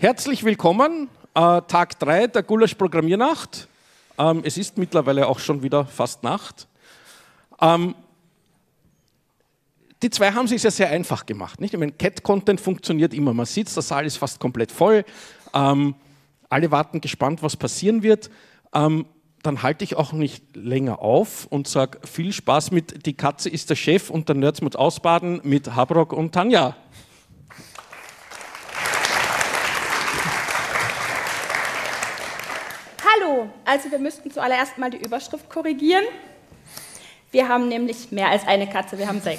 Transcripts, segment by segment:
Herzlich willkommen, Tag 3 der Gulasch-Programmiernacht. Es ist mittlerweile auch schon wieder fast Nacht. Die zwei haben es sich sehr einfach gemacht. Nicht? Ich meine, Cat-Content funktioniert immer. Man sieht, der Saal ist fast komplett voll. Alle warten gespannt, was passieren wird. Dann halte ich auch nicht länger auf und sage viel Spaß mit Die Katze ist der Chef und der Nerds muss ausbaden mit Habrock und Tanja. Hallo, also wir müssten zuallererst mal die Überschrift korrigieren. Wir haben nämlich mehr als eine Katze, wir haben 6.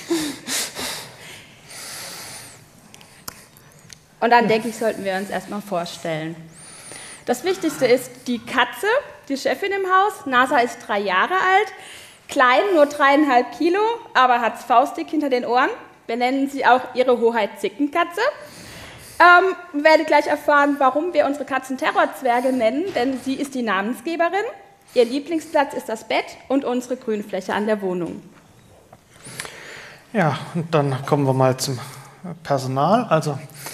Und dann denke ich, sollten wir uns erstmal vorstellen. Das Wichtigste ist die Katze, die Chefin im Haus. Nasa ist 3 Jahre alt, klein, nur 3,5 Kilo, aber hat faustdick hinter den Ohren. Wir nennen sie auch Ihre Hoheit Zickenkatze. Werde gleich erfahren, warum wir unsere Katzen Terrorzwerge nennen, denn sie ist die Namensgeberin. Ihr Lieblingsplatz ist das Bett und unsere Grünfläche an der Wohnung. Ja, und dann kommen wir mal zum Personal. Also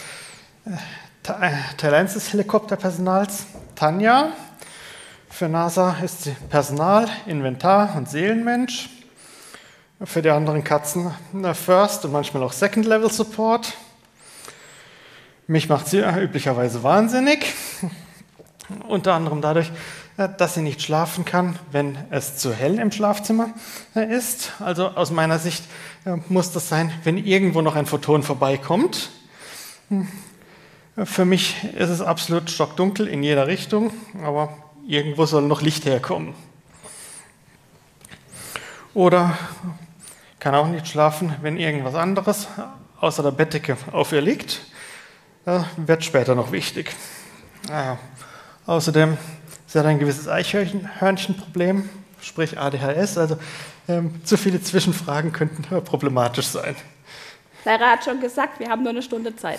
Teil 1 des Helikopterpersonals, Tanja. Für NASA ist sie Personal, Inventar und Seelenmensch. Für die anderen Katzen First und manchmal auch Second Level Support. Mich macht sie üblicherweise wahnsinnig, unter anderem dadurch, dass sie nicht schlafen kann, wenn es zu hell im Schlafzimmer ist. Also aus meiner Sicht muss das sein, wenn irgendwo noch ein Photon vorbeikommt. Für mich ist es absolut stockdunkel in jeder Richtung, aber irgendwo soll noch Licht herkommen. Oder kann auch nicht schlafen, wenn irgendwas anderes außer der Bettdecke auf ihr liegt. Wird später noch wichtig. Außerdem sie hat ein gewisses Eichhörnchenproblem, sprich ADHS, also zu viele Zwischenfragen könnten problematisch sein. Lara hat schon gesagt, wir haben nur eine Stunde Zeit.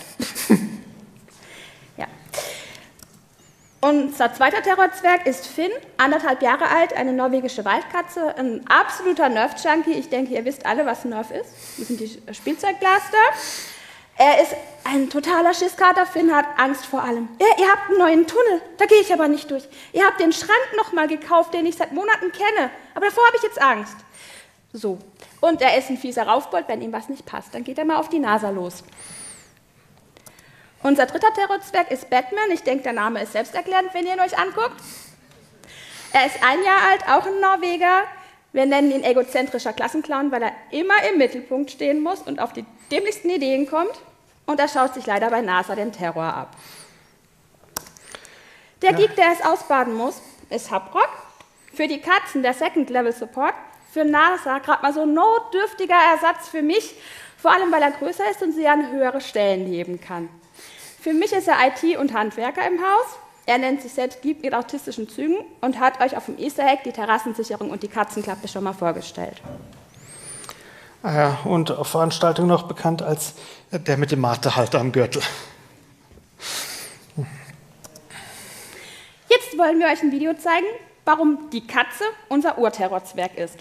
Ja. Unser zweiter Terrorzwerg ist Finn, 1,5 Jahre alt, eine norwegische Waldkatze, ein absoluter Nerf-Junkie. Ich denke, ihr wisst alle, was Nerf ist. Das sind die Spielzeugblaster. Er ist ein totaler Schisskater. Finn hat Angst vor allem. Ihr habt einen neuen Tunnel, da gehe ich aber nicht durch. Ihr habt den Schrank noch mal gekauft, den ich seit Monaten kenne, aber davor habe ich jetzt Angst. So. Und er ist ein fieser Raufbold, wenn ihm was nicht passt. Dann geht er mal auf die NASA los. Unser dritter Terrorzwerg ist Batman. Ich denke, der Name ist selbsterklärend, wenn ihr ihn euch anguckt. Er ist 1 Jahr alt, auch ein Norweger. Wir nennen ihn egozentrischer Klassenclown, weil er immer im Mittelpunkt stehen muss und auf die dämlichsten Ideen kommt. Und er schaut sich leider bei NASA den Terror ab. Der Geek, der es ausbaden muss, ist Habrock. Für die Katzen der Second Level Support. Für NASA gerade mal so ein notdürftiger Ersatz für mich. Vor allem, weil er größer ist und sie an höhere Stellen heben kann. Für mich ist er IT- und Handwerker im Haus. Er nennt sich selbst Geek mit autistischen Zügen und hat euch auf dem Easter Egg die Terrassensicherung und die Katzenklappe schon mal vorgestellt. Und auf Veranstaltungen noch bekannt als der mit dem Matehalter am Gürtel. Jetzt wollen wir euch ein Video zeigen, warum die Katze unser Urterrorzwerg ist.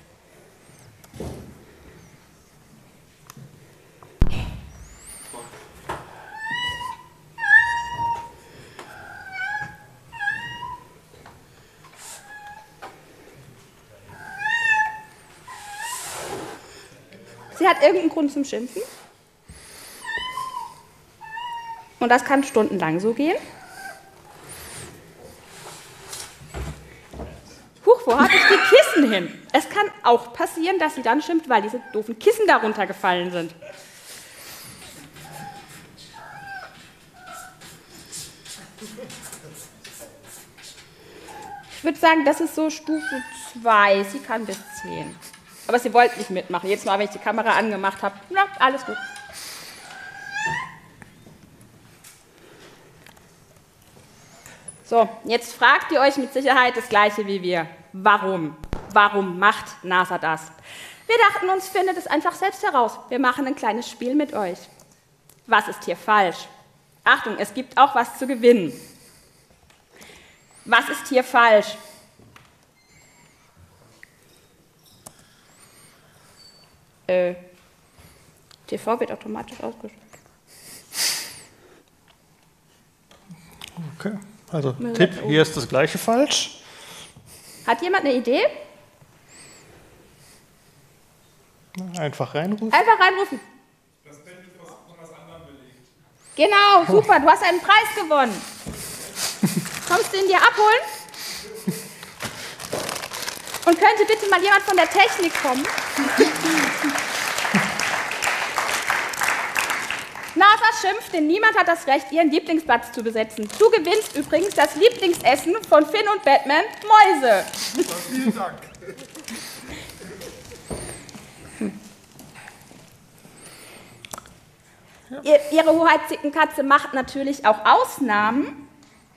Sie hat irgendeinen Grund zum Schimpfen. Und das kann stundenlang so gehen. Huch, wo habe ich die Kissen hin? Es kann auch passieren, dass sie dann schimpft, weil diese doofen Kissen darunter gefallen sind. Ich würde sagen, das ist so Stufe 2. Sie kann bis 10. Aber sie wollte nicht mitmachen. Jedes Mal, wenn ich die Kamera angemacht habe, na, alles gut. So, jetzt fragt ihr euch mit Sicherheit das Gleiche wie wir. Warum? Warum macht NASA das? Wir dachten uns, findet es einfach selbst heraus. Wir machen ein kleines Spiel mit euch. Was ist hier falsch? Achtung, es gibt auch was zu gewinnen. Was ist hier falsch? TV wird automatisch ausgeschaltet. Okay, also Tipp, hier ist das gleiche falsch. Hat jemand eine Idee? Einfach reinrufen. Einfach reinrufen. Das Bett wird von was anderem belegt. Genau, super, du hast einen Preis gewonnen. Kommst du ihn dir abholen? Und könnte bitte mal jemand von der Technik kommen? NASA schimpft, denn niemand hat das Recht, ihren Lieblingsplatz zu besetzen. Du gewinnst übrigens das Lieblingsessen von Finn und Batman, Mäuse. Vielen Dank. Ihre Hoheitskatze macht natürlich auch Ausnahmen.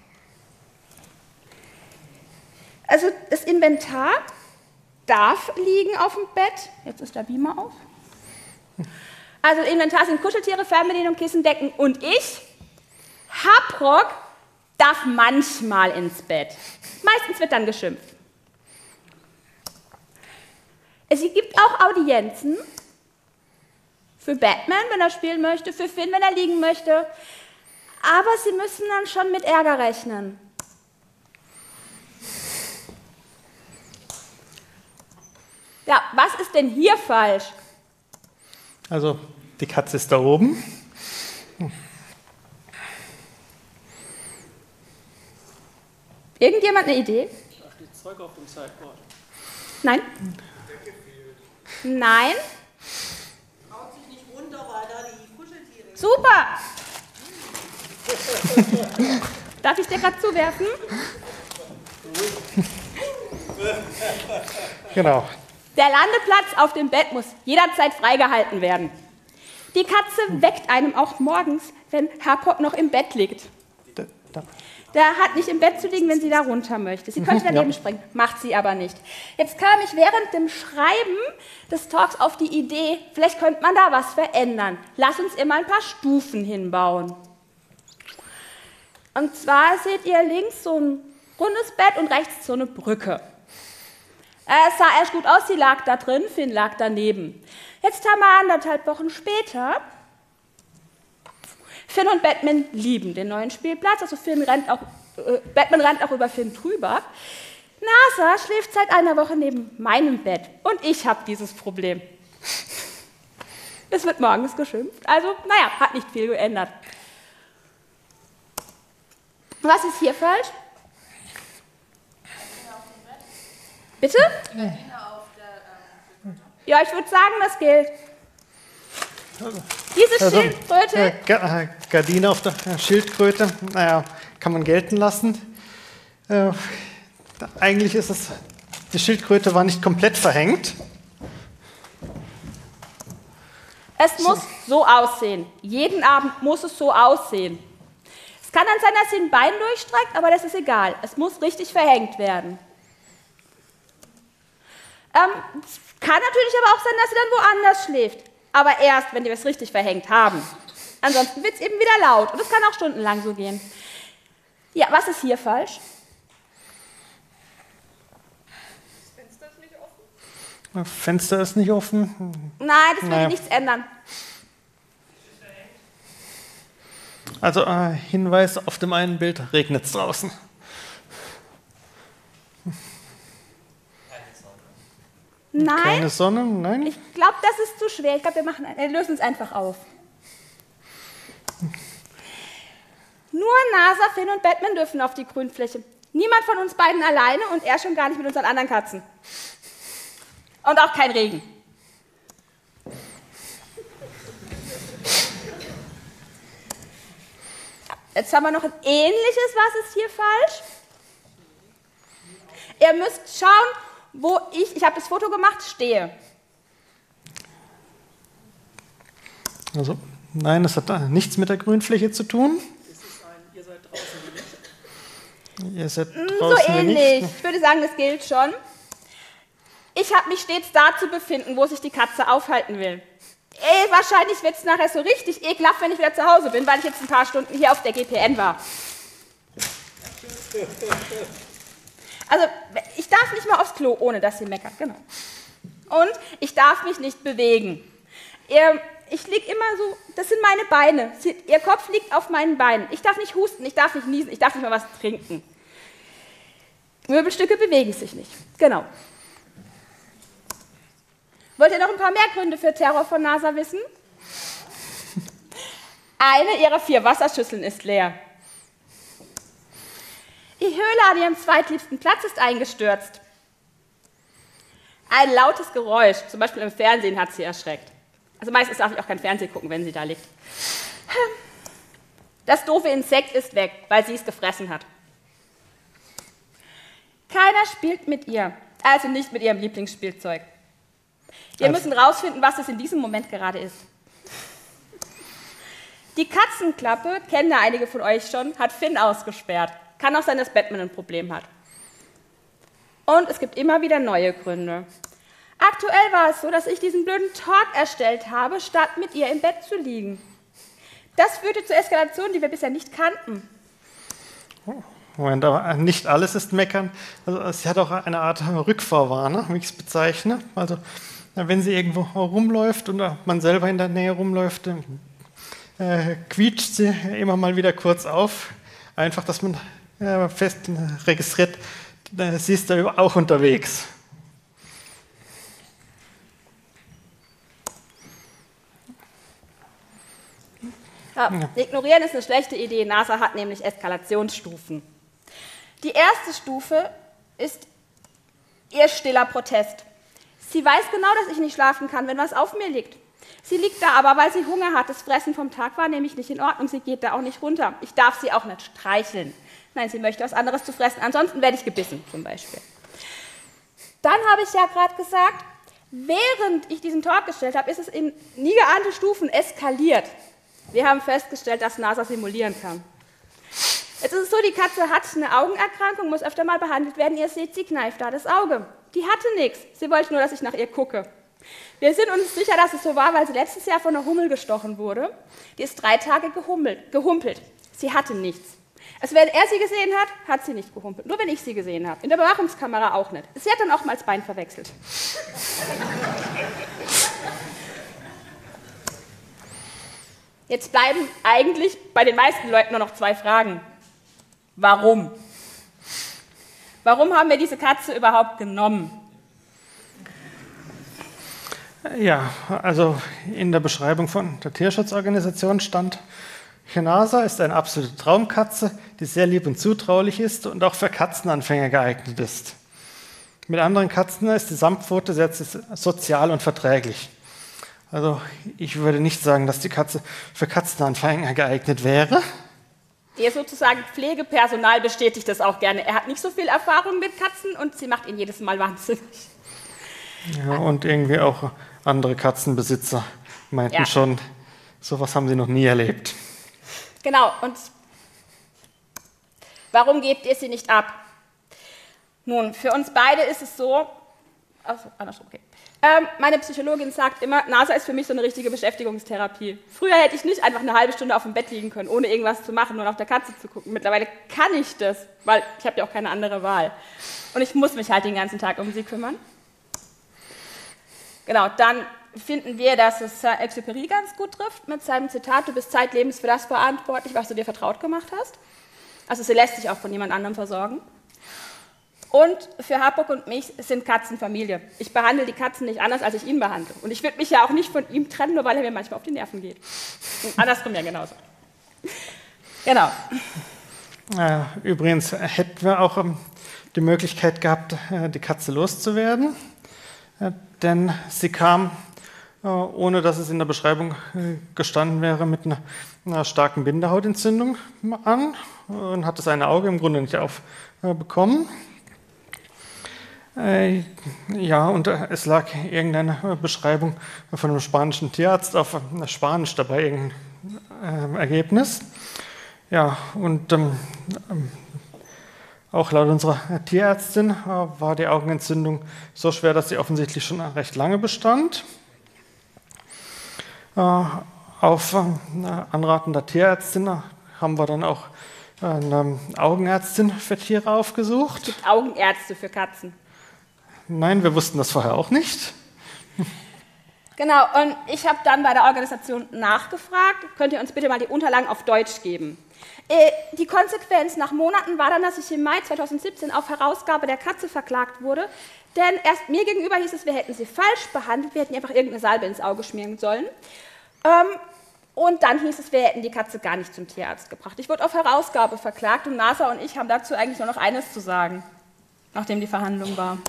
Also das Inventar darf liegen auf dem Bett. Jetzt ist der Beamer auf. Also Inventar sind Kuscheltiere, Fernbedienung, Kissen, Decken und ich. Haprock darf manchmal ins Bett. Meistens wird dann geschimpft. Es gibt auch Audienzen für Batman, wenn er spielen möchte, für Finn, wenn er liegen möchte. Aber sie müssen dann schon mit Ärger rechnen. Ja, was ist denn hier falsch? Also die Katze ist da oben. Irgendjemand eine Idee? Da steht Zeug auf dem Sideboard. Nein? Nein? Haut sich nicht runter, weil da die Kuscheltiere. Super! Darf ich dir gerade zuwerfen? Genau. Der Landeplatz auf dem Bett muss jederzeit freigehalten werden. Die Katze weckt einem auch morgens, wenn Haprock noch im Bett liegt. Der hat nicht im Bett zu liegen, wenn sie da runter möchte. Sie könnte daneben springen, macht sie aber nicht. Jetzt kam ich während dem Schreiben des Talks auf die Idee, vielleicht könnte man da was verändern. Lass uns immer ein paar Stufen hinbauen. Und zwar seht ihr links so ein rundes Bett und rechts so eine Brücke. Es sah erst gut aus, sie lag da drin, Finn lag daneben. Jetzt haben wir 1,5 Wochen später. Finn und Batman lieben den neuen Spielplatz, also Batman rennt auch über Finn drüber. NASA schläft seit einer Woche neben meinem Bett und ich habe dieses Problem. Es wird morgens geschimpft, also naja, hat nicht viel geändert. Was ist hier falsch? Bitte? Ja, ich würde sagen, das gilt. Diese Schildkröte... Gardine auf der Schildkröte, naja, kann man gelten lassen. Eigentlich ist es, die Schildkröte war nicht komplett verhängt. Es muss so aussehen. Jeden Abend muss es so aussehen. Es kann dann sein, dass sie ein Bein durchstreckt, aber das ist egal. Es muss richtig verhängt werden. Es kann natürlich aber auch sein, dass sie dann woanders schläft. Aber erst, wenn wir es richtig verhängt haben. Ansonsten wird es eben wieder laut. Und es kann auch stundenlang so gehen. Ja, was ist hier falsch? Das Fenster ist nicht offen. Nein, das würde nichts ändern. Also Hinweis, auf dem einen Bild regnet es draußen. Nein, Keine Sonne, nein. ich glaube, das ist zu schwer. Ich glaube, wir lösen es einfach auf. Nur NASA, Finn und Batman dürfen auf die Grünfläche. Niemand von uns beiden alleine und er schon gar nicht mit unseren anderen Katzen. Und auch kein Regen. Jetzt haben wir noch ein ähnliches. Was ist hier falsch? Ihr müsst schauen, wo ich habe das Foto gemacht, stehe. Also, nein, das hat nichts mit der Grünfläche zu tun. Ihr seid draußen wie nicht. Ihr seid So draußen wie ähnlich. nicht. Ich würde sagen, das gilt schon. Ich habe mich stets da zu befinden, wo sich die Katze aufhalten will. Wahrscheinlich wird es nachher so richtig ekelhaft, wenn ich wieder zu Hause bin, weil ich jetzt ein paar Stunden hier auf der GPN war. Also, ich darf nicht mal aufs Klo, ohne dass sie meckert, genau. Und ich darf mich nicht bewegen. ich liege immer so, das sind meine Beine. Ihr Kopf liegt auf meinen Beinen. Ich darf nicht husten, ich darf nicht niesen, ich darf nicht mal was trinken. Möbelstücke bewegen sich nicht. Genau. Wollt ihr noch ein paar mehr Gründe für Terror von NASA wissen? Eine ihrer 4 Wasserschüsseln ist leer. Die Höhle an ihrem zweitliebsten Platz ist eingestürzt. Ein lautes Geräusch, zum Beispiel im Fernsehen, hat sie erschreckt. Also meistens darf ich auch kein Fernsehen gucken, wenn sie da liegt. Das doofe Insekt ist weg, weil sie es gefressen hat. Keiner spielt mit ihr, also nicht mit ihrem Lieblingsspielzeug. Wir müssen rausfinden, was es in diesem Moment gerade ist. Die Katzenklappe, kennen ja einige von euch schon, hat Finn ausgesperrt. Kann auch sein, dass Batman ein Problem hat. Und es gibt immer wieder neue Gründe. Aktuell war es so, dass ich diesen blöden Talk erstellt habe, statt mit ihr im Bett zu liegen. Das führte zur Eskalation, die wir bisher nicht kannten. Moment, aber nicht alles ist meckern. Also, sie hat auch eine Art Rückfahrwarner, wie ich es bezeichne. Also, wenn sie irgendwo rumläuft und man selber in der Nähe rumläuft, quietscht sie immer mal wieder kurz auf. Einfach, dass man fest registriert, sie ist da auch unterwegs. Ja, ignorieren ist eine schlechte Idee. NASA hat nämlich Eskalationsstufen. Die erste Stufe ist ihr stiller Protest. Sie weiß genau, dass ich nicht schlafen kann, wenn was auf mir liegt. Sie liegt da aber, weil sie Hunger hat. Das Fressen vom Tag war nämlich nicht in Ordnung. Sie geht da auch nicht runter. Ich darf sie auch nicht streicheln. Nein, sie möchte was anderes zu fressen. Ansonsten werde ich gebissen, zum Beispiel. Dann habe ich ja gerade gesagt, während ich diesen Talk gestellt habe, ist es in nie geahnte Stufen eskaliert. Wir haben festgestellt, dass NASA simulieren kann. Jetzt ist es so, die Katze hat eine Augenerkrankung, muss öfter mal behandelt werden. Ihr seht, sie kneift da das Auge. Die hatte nichts. Sie wollte nur, dass ich nach ihr gucke. Wir sind uns sicher, dass es so war, weil sie letztes Jahr von einer Hummel gestochen wurde. Die ist 3 Tage gehumpelt. Sie hatte nichts. Also wenn er sie gesehen hat, hat sie nicht gehumpelt. Nur wenn ich sie gesehen habe. In der Überwachungskamera auch nicht. Sie hat dann auch mal das Bein verwechselt. Jetzt bleiben eigentlich bei den meisten Leuten nur noch 2 Fragen. Warum? Warum haben wir diese Katze überhaupt genommen? Ja, also in der Beschreibung von der Tierschutzorganisation stand, Chenasa ist eine absolute Traumkatze, die sehr lieb und zutraulich ist und auch für Katzenanfänger geeignet ist. Mit anderen Katzen ist die Samtpfote sehr sozial und verträglich. Also ich würde nicht sagen, dass die Katze für Katzenanfänger geeignet wäre. Ihr sozusagen Pflegepersonal bestätigt das auch gerne. Er hat nicht so viel Erfahrung mit Katzen und sie macht ihn jedes Mal wahnsinnig. Ja, und irgendwie auch andere Katzenbesitzer meinten schon, sowas haben sie noch nie erlebt. Genau, und warum gebt ihr sie nicht ab? Nun, für uns beide ist es so, also andersrum, okay. Meine Psychologin sagt immer, NASA ist für mich so eine richtige Beschäftigungstherapie. Früher hätte ich nicht einfach eine halbe Stunde auf dem Bett liegen können, ohne irgendwas zu machen, nur auf der Katze zu gucken. Mittlerweile kann ich das, weil ich habe ja auch keine andere Wahl. Und ich muss mich halt den ganzen Tag um sie kümmern. Genau, dann finden wir, dass es Saint-Exupéry ganz gut trifft mit seinem Zitat, du bist zeitlebens für das verantwortlich, was du dir vertraut gemacht hast. Also sie lässt sich auch von jemand anderem versorgen. Und für Hapag und mich sind Katzen Familie. Ich behandle die Katzen nicht anders, als ich ihn behandle. Und ich würde mich ja auch nicht von ihm trennen, nur weil er mir manchmal auf die Nerven geht. Und andersrum ja genauso. Genau. Übrigens hätten wir auch die Möglichkeit gehabt, die Katze loszuwerden. Denn sie kam, ohne dass es in der Beschreibung gestanden wäre, mit einer starken Bindehautentzündung an und hat das eine Auge im Grunde nicht aufbekommen. Ja, und es lag irgendeine Beschreibung von einem spanischen Tierarzt auf Spanisch dabei, irgendein Ergebnis. Ja, und auch laut unserer Tierärztin war die Augenentzündung so schwer, dass sie offensichtlich schon recht lange bestand. Auf Anraten der Tierärztin haben wir dann auch eine Augenärztin für Tiere aufgesucht. Es gibt Augenärzte für Katzen. Nein, wir wussten das vorher auch nicht. Genau, und ich habe dann bei der Organisation nachgefragt, könnt ihr uns bitte mal die Unterlagen auf Deutsch geben? Die Konsequenz nach Monaten war dann, dass ich im Mai 2017 auf Herausgabe der Katze verklagt wurde, denn erst mir gegenüber hieß es, wir hätten sie falsch behandelt, wir hätten ihr einfach irgendeine Salbe ins Auge schmieren sollen. Und dann hieß es, wir hätten die Katze gar nicht zum Tierarzt gebracht. Ich wurde auf Herausgabe verklagt und NASA und ich haben dazu eigentlich nur noch eines zu sagen, nachdem die Verhandlung war.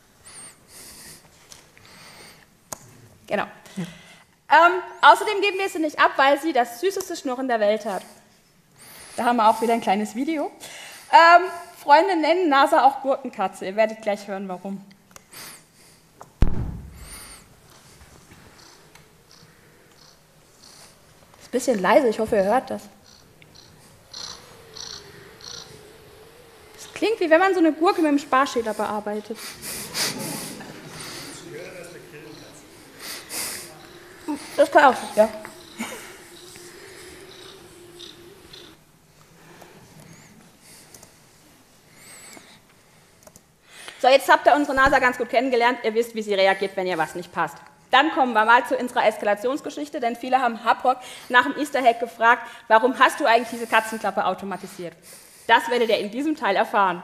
Genau. Außerdem geben wir sie nicht ab, weil sie das süßeste Schnurren der Welt hat. Da haben wir auch wieder ein kleines Video. Freunde nennen NASA auch Gurkenkatze. Ihr werdet gleich hören, warum. Ist ein bisschen leise, ich hoffe, ihr hört das. Es klingt, wie wenn man so eine Gurke mit einem Sparschäler bearbeitet. Das kann auch sein, ja. So, jetzt habt ihr unsere NASA ganz gut kennengelernt. Ihr wisst, wie sie reagiert, wenn ihr was nicht passt. Dann kommen wir mal zu unserer Eskalationsgeschichte, denn viele haben Hapag nach dem Easter Egg gefragt, warum hast du eigentlich diese Katzenklappe automatisiert? Das werdet ihr in diesem Teil erfahren.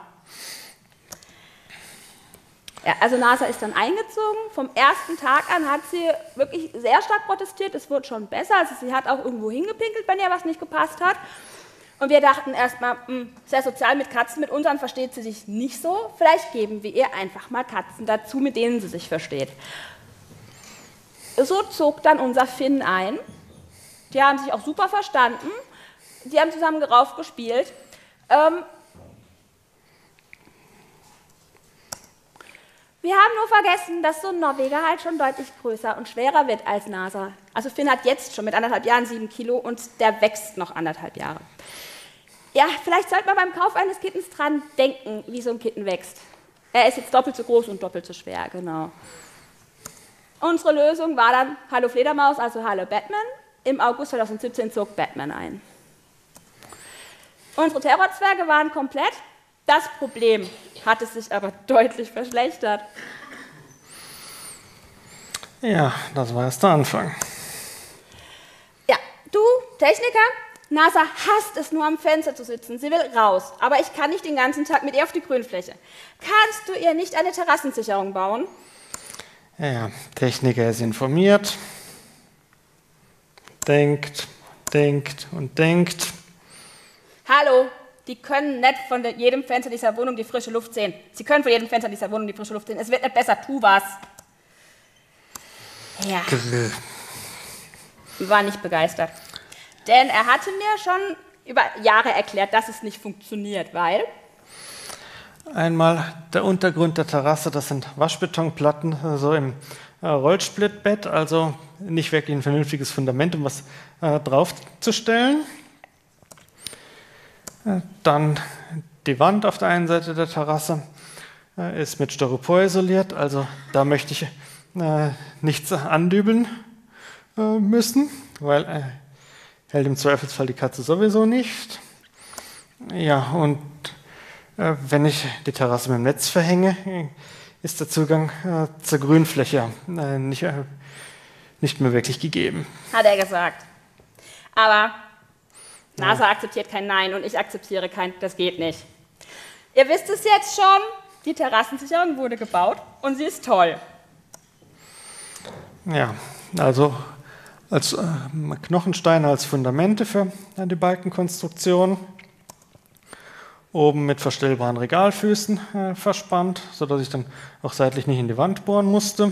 Ja, also NASA ist dann eingezogen. Vom ersten Tag an hat sie wirklich sehr stark protestiert. Es wurde schon besser. Also sie hat auch irgendwo hingepinkelt, wenn ihr was nicht gepasst hat. Und wir dachten erstmal, sehr sozial mit Katzen, mit unseren versteht sie sich nicht so. Vielleicht geben wir ihr einfach mal Katzen dazu, mit denen sie sich versteht. So zog dann unser Finn ein. Die haben sich auch super verstanden. Die haben zusammen gerauft gespielt. Wir haben nur vergessen, dass so ein Norweger halt schon deutlich größer und schwerer wird als NASA. Also Finn hat jetzt schon mit 1,5 Jahren 7 Kilo und der wächst noch 1,5 Jahre. Ja, vielleicht sollte man beim Kauf eines Kittens dran denken, wie so ein Kitten wächst. Er ist jetzt doppelt so groß und doppelt so schwer, genau. Unsere Lösung war dann Hallo Fledermaus, also Hallo Batman. Im August 2017 zog Batman ein. Unsere Terrorzwerge waren komplett. Das Problem hatte sich aber deutlich verschlechtert. Ja, das war erst der Anfang. Ja, du, Techniker, NASA hasst es nur am Fenster zu sitzen. Sie will raus, aber ich kann nicht den ganzen Tag mit ihr auf die Grünfläche. Kannst du ihr nicht eine Terrassensicherung bauen? Ja, Techniker ist informiert, denkt und denkt. Hallo, die können nicht von jedem Fenster dieser Wohnung die frische Luft sehen. Sie können von jedem Fenster dieser Wohnung die frische Luft sehen. Es wird nicht besser, tu was. Ja. War nicht begeistert. Denn er hatte mir schon über Jahre erklärt, dass es nicht funktioniert, weil... Einmal der Untergrund der Terrasse, das sind Waschbetonplatten, so im Rollsplittbett, also nicht wirklich ein vernünftiges Fundament, um was draufzustellen. Dann die Wand auf der einen Seite der Terrasse ist mit Styropor isoliert, also da möchte ich nichts andübeln müssen, weil hält im Zweifelsfall die Katze sowieso nicht. Ja, und wenn ich die Terrasse mit dem Netz verhänge, ist der Zugang zur Grünfläche nicht mehr wirklich gegeben. Hat er gesagt. Aber NASA akzeptiert kein Nein und ich akzeptiere kein, das geht nicht. Ihr wisst es jetzt schon, die Terrassensicherung wurde gebaut und sie ist toll. Ja, also als Knochensteine als Fundamente für die Balkenkonstruktion. Oben mit verstellbaren Regalfüßen verspannt, sodass ich dann auch seitlich nicht in die Wand bohren musste.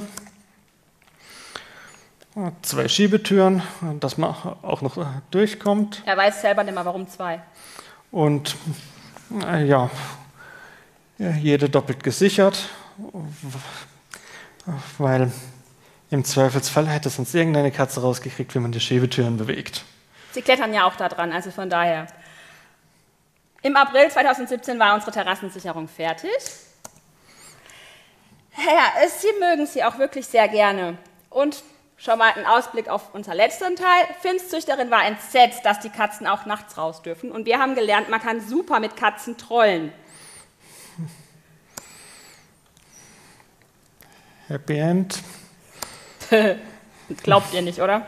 2 Schiebetüren, dass man auch noch durchkommt. Er weiß selber nicht mehr, warum 2. Und ja, jede doppelt gesichert, weil im Zweifelsfall hätte sonst irgendeine Katze rausgekriegt, wie man die Schiebetüren bewegt. Sie klettern ja auch da dran, also von daher. Im April 2017 war unsere Terrassensicherung fertig. Ja, sie mögen sie auch wirklich sehr gerne. Und schon mal ein Ausblick auf unser letzten Teil. Finns Züchterin war entsetzt, dass die Katzen auch nachts raus dürfen. Und wir haben gelernt, man kann super mit Katzen trollen. Happy End. Glaubt ihr nicht, oder?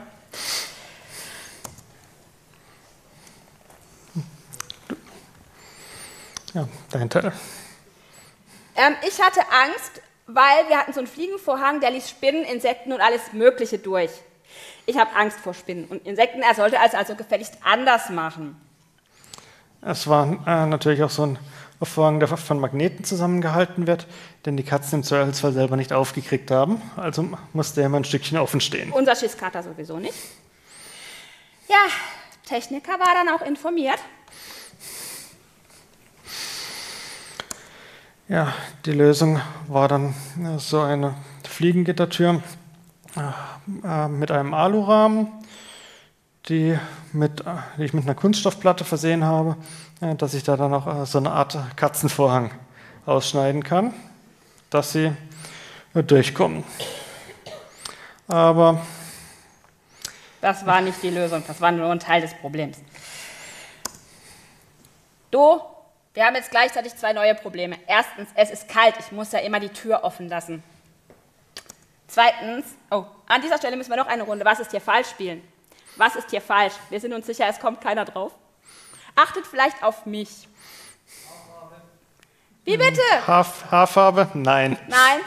Ja, dein Teil. Ich hatte Angst, weil wir hatten so einen Fliegenvorhang, der ließ Spinnen, Insekten und alles Mögliche durch. Ich habe Angst vor Spinnen und Insekten. Er sollte es also gefälligst anders machen. Es war natürlich auch so ein Vorhang, der von Magneten zusammengehalten wird, den die Katzen im Zweifelsfall selber nicht aufgekriegt haben. Also musste er immer ein Stückchen offen stehen. Unser Schiffskater sowieso nicht. Ja, Techniker war dann auch informiert. Ja, die Lösung war dann so eine Fliegengittertür mit einem Alurahmen, die ich mit einer Kunststoffplatte versehen habe, dass ich da dann auch so eine Art Katzenvorhang ausschneiden kann, dass sie durchkommen. Aber das war nicht die Lösung, das war nur ein Teil des Problems. Wir haben jetzt gleichzeitig zwei neue Probleme. Erstens, es ist kalt, ich muss ja immer die Tür offen lassen. Zweitens, an dieser Stelle müssen wir noch eine Runde Was ist hier falsch spielen. Was ist hier falsch? Wir sind uns sicher, es kommt keiner drauf. Achtet vielleicht auf mich. Haarfarbe. Wie bitte? Haarfarbe? Nein. Nein.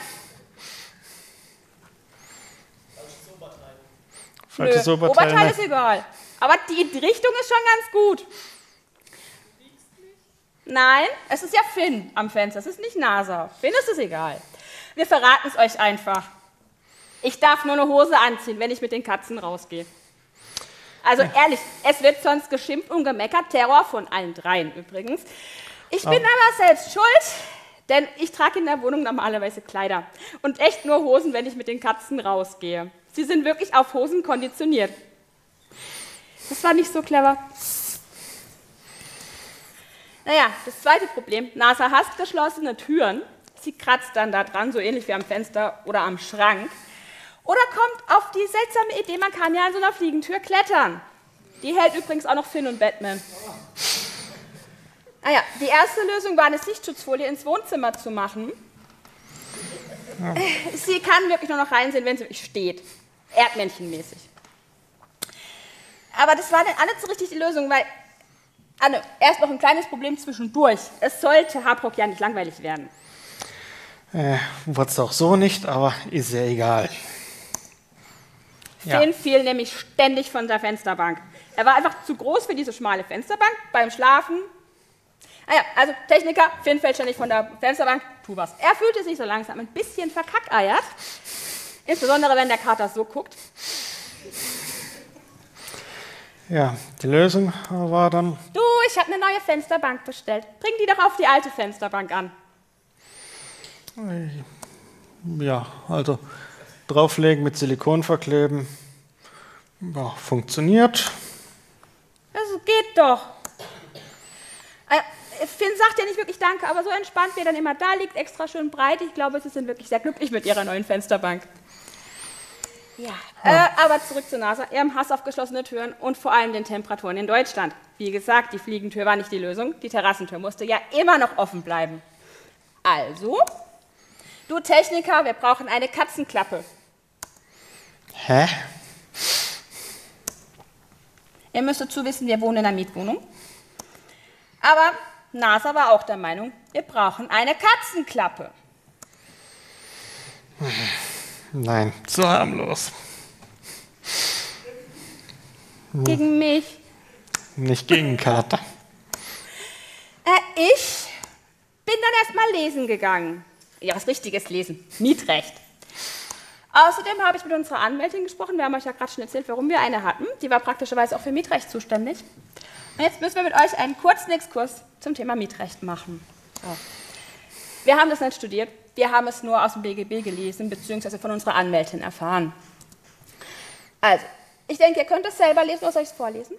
Falsches Oberteil. Oberteil ist egal. Aber die Richtung ist schon ganz gut. Nein, es ist ja Finn am Fenster, es ist nicht NASA. Finn ist es egal. Wir verraten es euch einfach. Ich darf nur eine Hose anziehen, wenn ich mit den Katzen rausgehe. Also ehrlich, es wird sonst geschimpft und gemeckert, Terror von allen dreien übrigens. Ich bin aber selbst schuld, denn ich trage in der Wohnung normalerweise Kleider. Und echt nur Hosen, wenn ich mit den Katzen rausgehe. Sie sind wirklich auf Hosen konditioniert. Das war nicht so clever. Naja, das zweite Problem, NASA hasst geschlossene Türen. Sie kratzt dann da dran, so ähnlich wie am Fenster oder am Schrank. Oder kommt auf die seltsame Idee, man kann ja an so einer Fliegentür klettern. Die hält übrigens auch noch Finn und Batman. Naja, die erste Lösung war, eine Sichtschutzfolie ins Wohnzimmer zu machen. Ja. Sie kann wirklich nur noch reinsehen, wenn sie wirklich steht. Erdmännchenmäßig. Aber das war nicht so richtig die Lösung, weil Anne, erst noch ein kleines Problem zwischendurch. Es sollte Haarprock ja nicht langweilig werden. Wurde es auch so nicht, aber ist ja egal. Finn fiel nämlich ständig von der Fensterbank. Er war einfach zu groß für diese schmale Fensterbank beim Schlafen. Naja, also Techniker, Finn fällt ständig von der Fensterbank, tu was. Er fühlte sich so langsam ein bisschen verkackeiert. Insbesondere, wenn der Kater so guckt. Ja, die Lösung war dann... Du, ich habe eine neue Fensterbank bestellt. Bring die doch auf die alte Fensterbank an. Ja, also drauflegen, mit Silikon verkleben. Ja, funktioniert. Das geht doch. Finn sagt ja nicht wirklich Danke, aber so entspannt, wie er dann immer da liegt, extra schön breit. Ich glaube, sie sind wirklich sehr glücklich mit ihrer neuen Fensterbank. Ja, aber zurück zur NASA, ihrem Hass auf geschlossene Türen und vor allem den Temperaturen in Deutschland. Wie gesagt, die Fliegentür war nicht die Lösung, die Terrassentür musste ja immer noch offen bleiben. Also, du Techniker, wir brauchen eine Katzenklappe. Hä? Ihr müsst dazu wissen, wir wohnen in einer Mietwohnung. Aber NASA war auch der Meinung, wir brauchen eine Katzenklappe. Nein, zu harmlos. Gegen mich. Nicht gegen Kater. Ich bin dann erst mal lesen gegangen. Ja, was Richtiges lesen. Mietrecht. Außerdem habe ich mit unserer Anwältin gesprochen. Wir haben euch ja gerade schon erzählt, warum wir eine hatten. Die war praktischerweise auch für Mietrecht zuständig. Und jetzt müssen wir mit euch einen kurzen Exkurs zum Thema Mietrecht machen. So. Wir haben das nicht studiert. Wir haben es nur aus dem BGB gelesen, beziehungsweise von unserer Anwältin erfahren. Also, ich denke, ihr könnt es selber lesen, oder soll ich es vorlesen?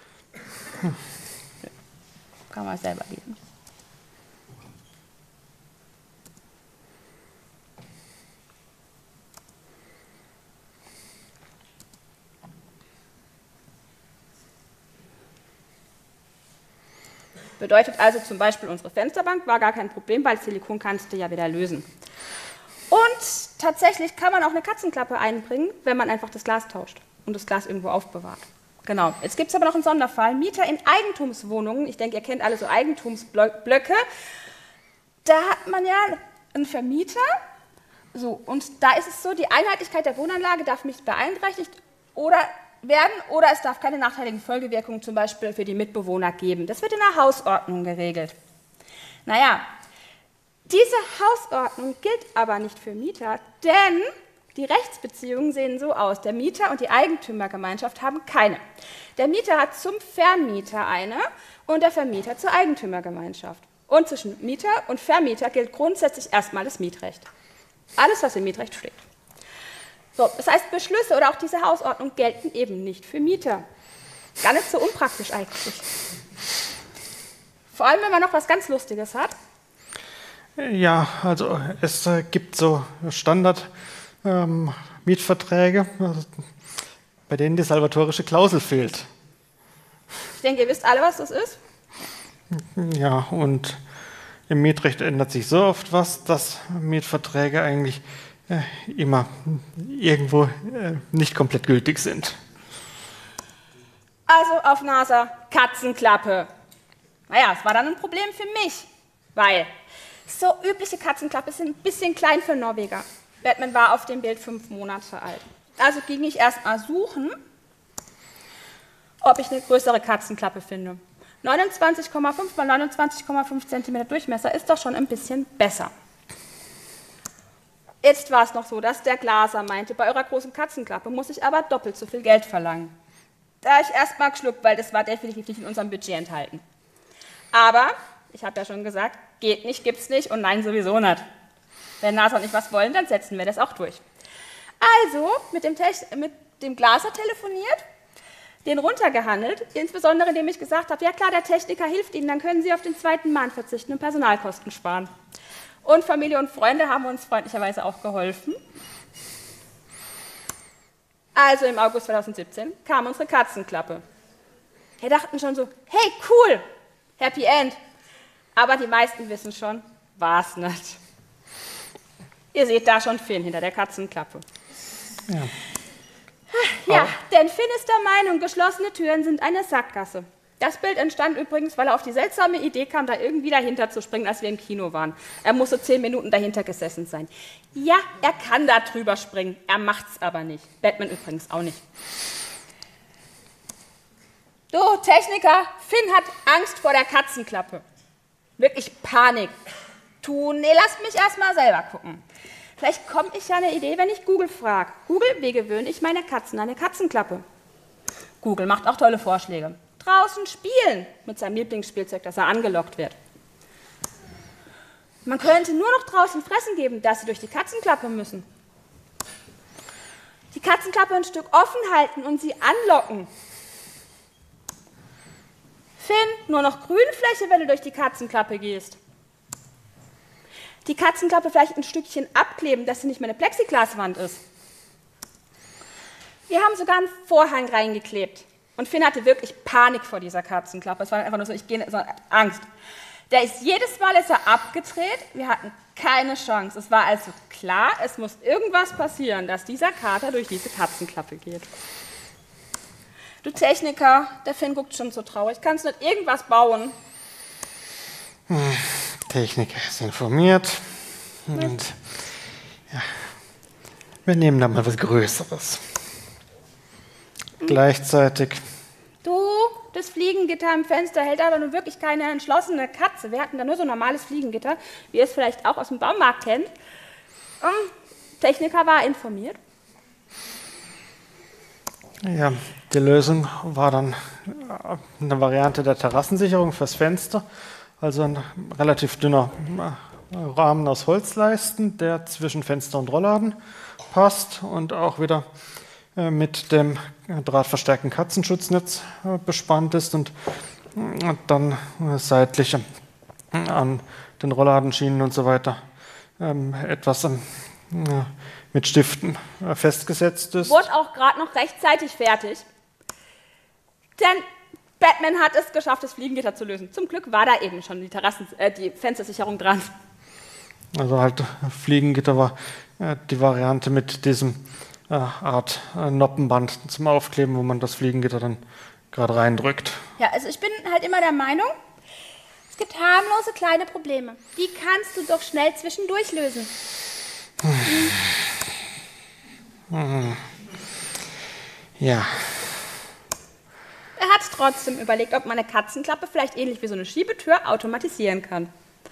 Kann man selber lesen. Bedeutet also zum Beispiel, unsere Fensterbank war gar kein Problem, weil Silikon kannst du ja wieder lösen. Und tatsächlich kann man auch eine Katzenklappe einbringen, wenn man einfach das Glas tauscht und das Glas irgendwo aufbewahrt. Genau. Jetzt gibt es aber noch einen Sonderfall. Mieter in Eigentumswohnungen, ich denke, ihr kennt alle so Eigentumsblöcke, da hat man ja einen Vermieter, so, und da ist es so, die Einheitlichkeit der Wohnanlage darf nicht beeinträchtigt werden oder es darf keine nachteiligen Folgewirkungen zum Beispiel für die Mitbewohner geben. Das wird in der Hausordnung geregelt. Naja, diese Hausordnung gilt aber nicht für Mieter, denn die Rechtsbeziehungen sehen so aus. Der Mieter und die Eigentümergemeinschaft haben keine. Der Mieter hat zum Vermieter eine und der Vermieter zur Eigentümergemeinschaft. Und zwischen Mieter und Vermieter gilt grundsätzlich erstmal das Mietrecht. Alles, was im Mietrecht steht. So, das heißt, Beschlüsse oder auch diese Hausordnung gelten eben nicht für Mieter. Gar nicht so unpraktisch eigentlich. Vor allem, wenn man noch was ganz Lustiges hat. Ja, also es gibt so Standard-Mietverträge, bei denen die salvatorische Klausel fehlt. Ich denke, ihr wisst alle, was das ist. Ja, und im Mietrecht ändert sich so oft was, dass Mietverträge eigentlich immer irgendwo nicht komplett gültig sind. Also auf NASA Katzenklappe. Naja, es war dann ein Problem für mich, weil so übliche Katzenklappe sind ein bisschen klein für Norweger. Batman war auf dem Bild 5 Monate alt. Also ging ich erst mal suchen, ob ich eine größere Katzenklappe finde. 29,5 mal 29,5 cm Durchmesser ist doch schon ein bisschen besser. Jetzt war es noch so, dass der Glaser meinte, bei eurer großen Katzenklappe muss ich aber doppelt so viel Geld verlangen. Da habe ich erst mal geschluckt, weil das war definitiv nicht in unserem Budget enthalten. Aber, ich habe ja schon gesagt, geht nicht, gibt's nicht und nein, sowieso nicht. Wenn NASA und ich was wollen, dann setzen wir das auch durch. Also, mit dem Glaser telefoniert, den runtergehandelt, insbesondere indem ich gesagt habe, ja klar, der Techniker hilft Ihnen, dann können Sie auf den zweiten Mann verzichten und Personalkosten sparen. Und Familie und Freunde haben uns freundlicherweise auch geholfen. Also im August 2017 kam unsere Katzenklappe. Wir dachten schon so, hey cool, Happy End. Aber die meisten wissen schon, war's nicht. Ihr seht da schon Finn hinter der Katzenklappe. Ja. Ja, denn Finn ist der Meinung, geschlossene Türen sind eine Sackgasse. Das Bild entstand übrigens, weil er auf die seltsame Idee kam, da irgendwie dahinter zu springen, als wir im Kino waren. Er muss so 10 Minuten dahinter gesessen sein. Ja, er kann da drüber springen, er macht's aber nicht. Batman übrigens auch nicht. Du, Techniker, Finn hat Angst vor der Katzenklappe. Wirklich Panik. Nee, lasst mich erst mal selber gucken. Vielleicht komme ich ja eine Idee, wenn ich Google frage. Google, wie gewöhne ich meine Katzen an eine Katzenklappe? Google macht auch tolle Vorschläge. Draußen spielen mit seinem Lieblingsspielzeug, dass er angelockt wird. Man könnte nur noch draußen Fressen geben, dass sie durch die Katzenklappe müssen. Die Katzenklappe ein Stück offen halten und sie anlocken. Finn, nur noch Grünfläche, wenn du durch die Katzenklappe gehst. Die Katzenklappe vielleicht ein Stückchen abkleben, dass sie nicht mehr eine Plexiglaswand ist. Wir haben sogar einen Vorhang reingeklebt. Und Finn hatte wirklich Panik vor dieser Katzenklappe. Es war einfach nur so, Angst. Der ist jedes Mal abgedreht. Wir hatten keine Chance. Es war also klar, es muss irgendwas passieren, dass dieser Kater durch diese Katzenklappe geht. Du Techniker, der Finn guckt schon so traurig. Kannst du nicht irgendwas bauen? Techniker ist informiert. Und ja, wir nehmen da mal was Größeres. Gleichzeitig. Du, das Fliegengitter am Fenster hält aber nun wirklich keine entschlossene Katze. Wir hatten da nur so ein normales Fliegengitter, wie ihr es vielleicht auch aus dem Baumarkt kennt. Techniker war informiert. Ja, die Lösung war dann eine Variante der Terrassensicherung fürs Fenster. Also ein relativ dünner Rahmen aus Holzleisten, der zwischen Fenster und Rollladen passt und auch wieder mit dem drahtverstärkten Katzenschutznetz bespannt ist und dann seitlich an den Rolladenschienen und so weiter etwas mit Stiften festgesetzt ist. Wurde auch gerade noch rechtzeitig fertig, denn Batman hat es geschafft, das Fliegengitter zu lösen. Zum Glück war da eben schon die Fenstersicherung dran. Also halt Fliegengitter war die Variante mit diesem Art Noppenband zum Aufkleben, wo man das Fliegengitter dann gerade reindrückt. Ja, also ich bin halt immer der Meinung, es gibt harmlose kleine Probleme. Die kannst du doch schnell zwischendurch lösen. Ja. Er hat trotzdem überlegt, ob man eine Katzenklappe vielleicht ähnlich wie so eine Schiebetür automatisieren kann.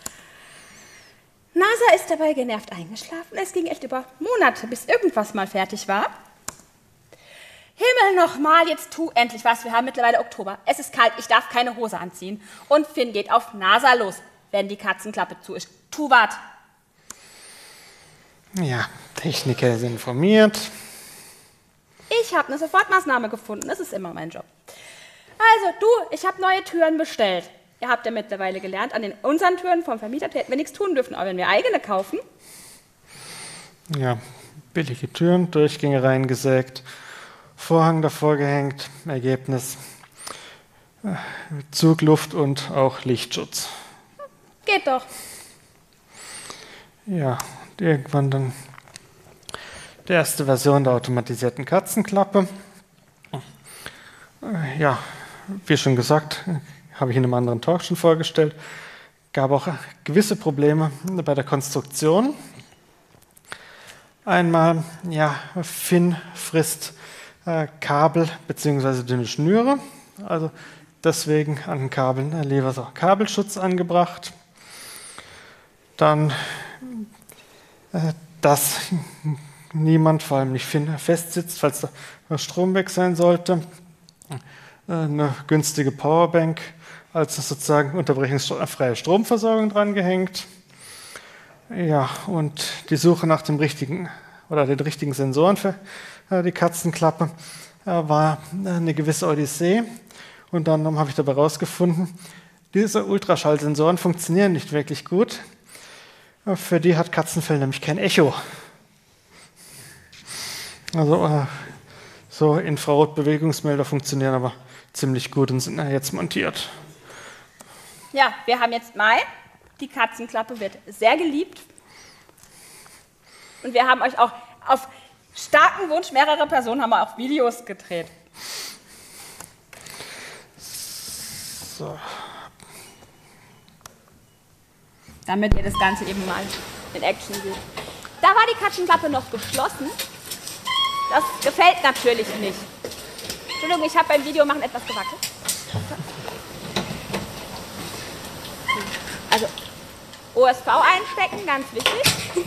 NASA ist dabei genervt eingeschlafen. Es ging echt über Monate, bis irgendwas mal fertig war. Himmel nochmal, jetzt tu endlich was. Wir haben mittlerweile Oktober. Es ist kalt, ich darf keine Hose anziehen. Und Finn geht auf NASA los, wenn die Katzenklappe zu ist. Tu wat. Ja, Techniker ist informiert. Ich habe eine Sofortmaßnahme gefunden. Das ist immer mein Job. Also, du, ich habe neue Türen bestellt. Ihr habt ja mittlerweile gelernt, an unseren Türen vom Vermieter hätten wir nichts tun dürfen. Aber wenn wir eigene kaufen... Ja, billige Türen, Durchgänge reingesägt, Vorhang davor gehängt, Ergebnis Zugluft und auch Lichtschutz. Geht doch. Ja, und irgendwann dann die erste Version der automatisierten Katzenklappe. Ja, wie schon gesagt, habe ich in einem anderen Talk schon vorgestellt, gab auch gewisse Probleme bei der Konstruktion. Einmal, ja, Finn frisst Kabel bzw. dünne Schnüre, also deswegen an den Kabeln lieber so Kabelschutz angebracht. Dann, dass niemand, vor allem nicht Finn, festsitzt, falls der Strom weg sein sollte. Eine günstige Powerbank als sozusagen unterbrechungsfreie Stromversorgung dran gehängt. Ja, und die Suche nach dem richtigen oder den richtigen Sensoren für die Katzenklappe war eine gewisse Odyssee. Und dann habe ich dabei herausgefunden, diese Ultraschallsensoren funktionieren nicht wirklich gut. Für die hat Katzenfell nämlich kein Echo. Also so Infrarotbewegungsmelder funktionieren aber ziemlich gut und sind jetzt montiert. Ja, wir haben jetzt Mai. Die Katzenklappe wird sehr geliebt. Und wir haben euch auch auf starken Wunsch mehrerer Personen haben wir auch Videos gedreht. So. Damit ihr das Ganze eben mal in Action seht. Da war die Katzenklappe noch geschlossen. Das gefällt natürlich nicht. Entschuldigung, ich habe beim Videomachen etwas gewackelt. Also OSV einstecken, ganz wichtig.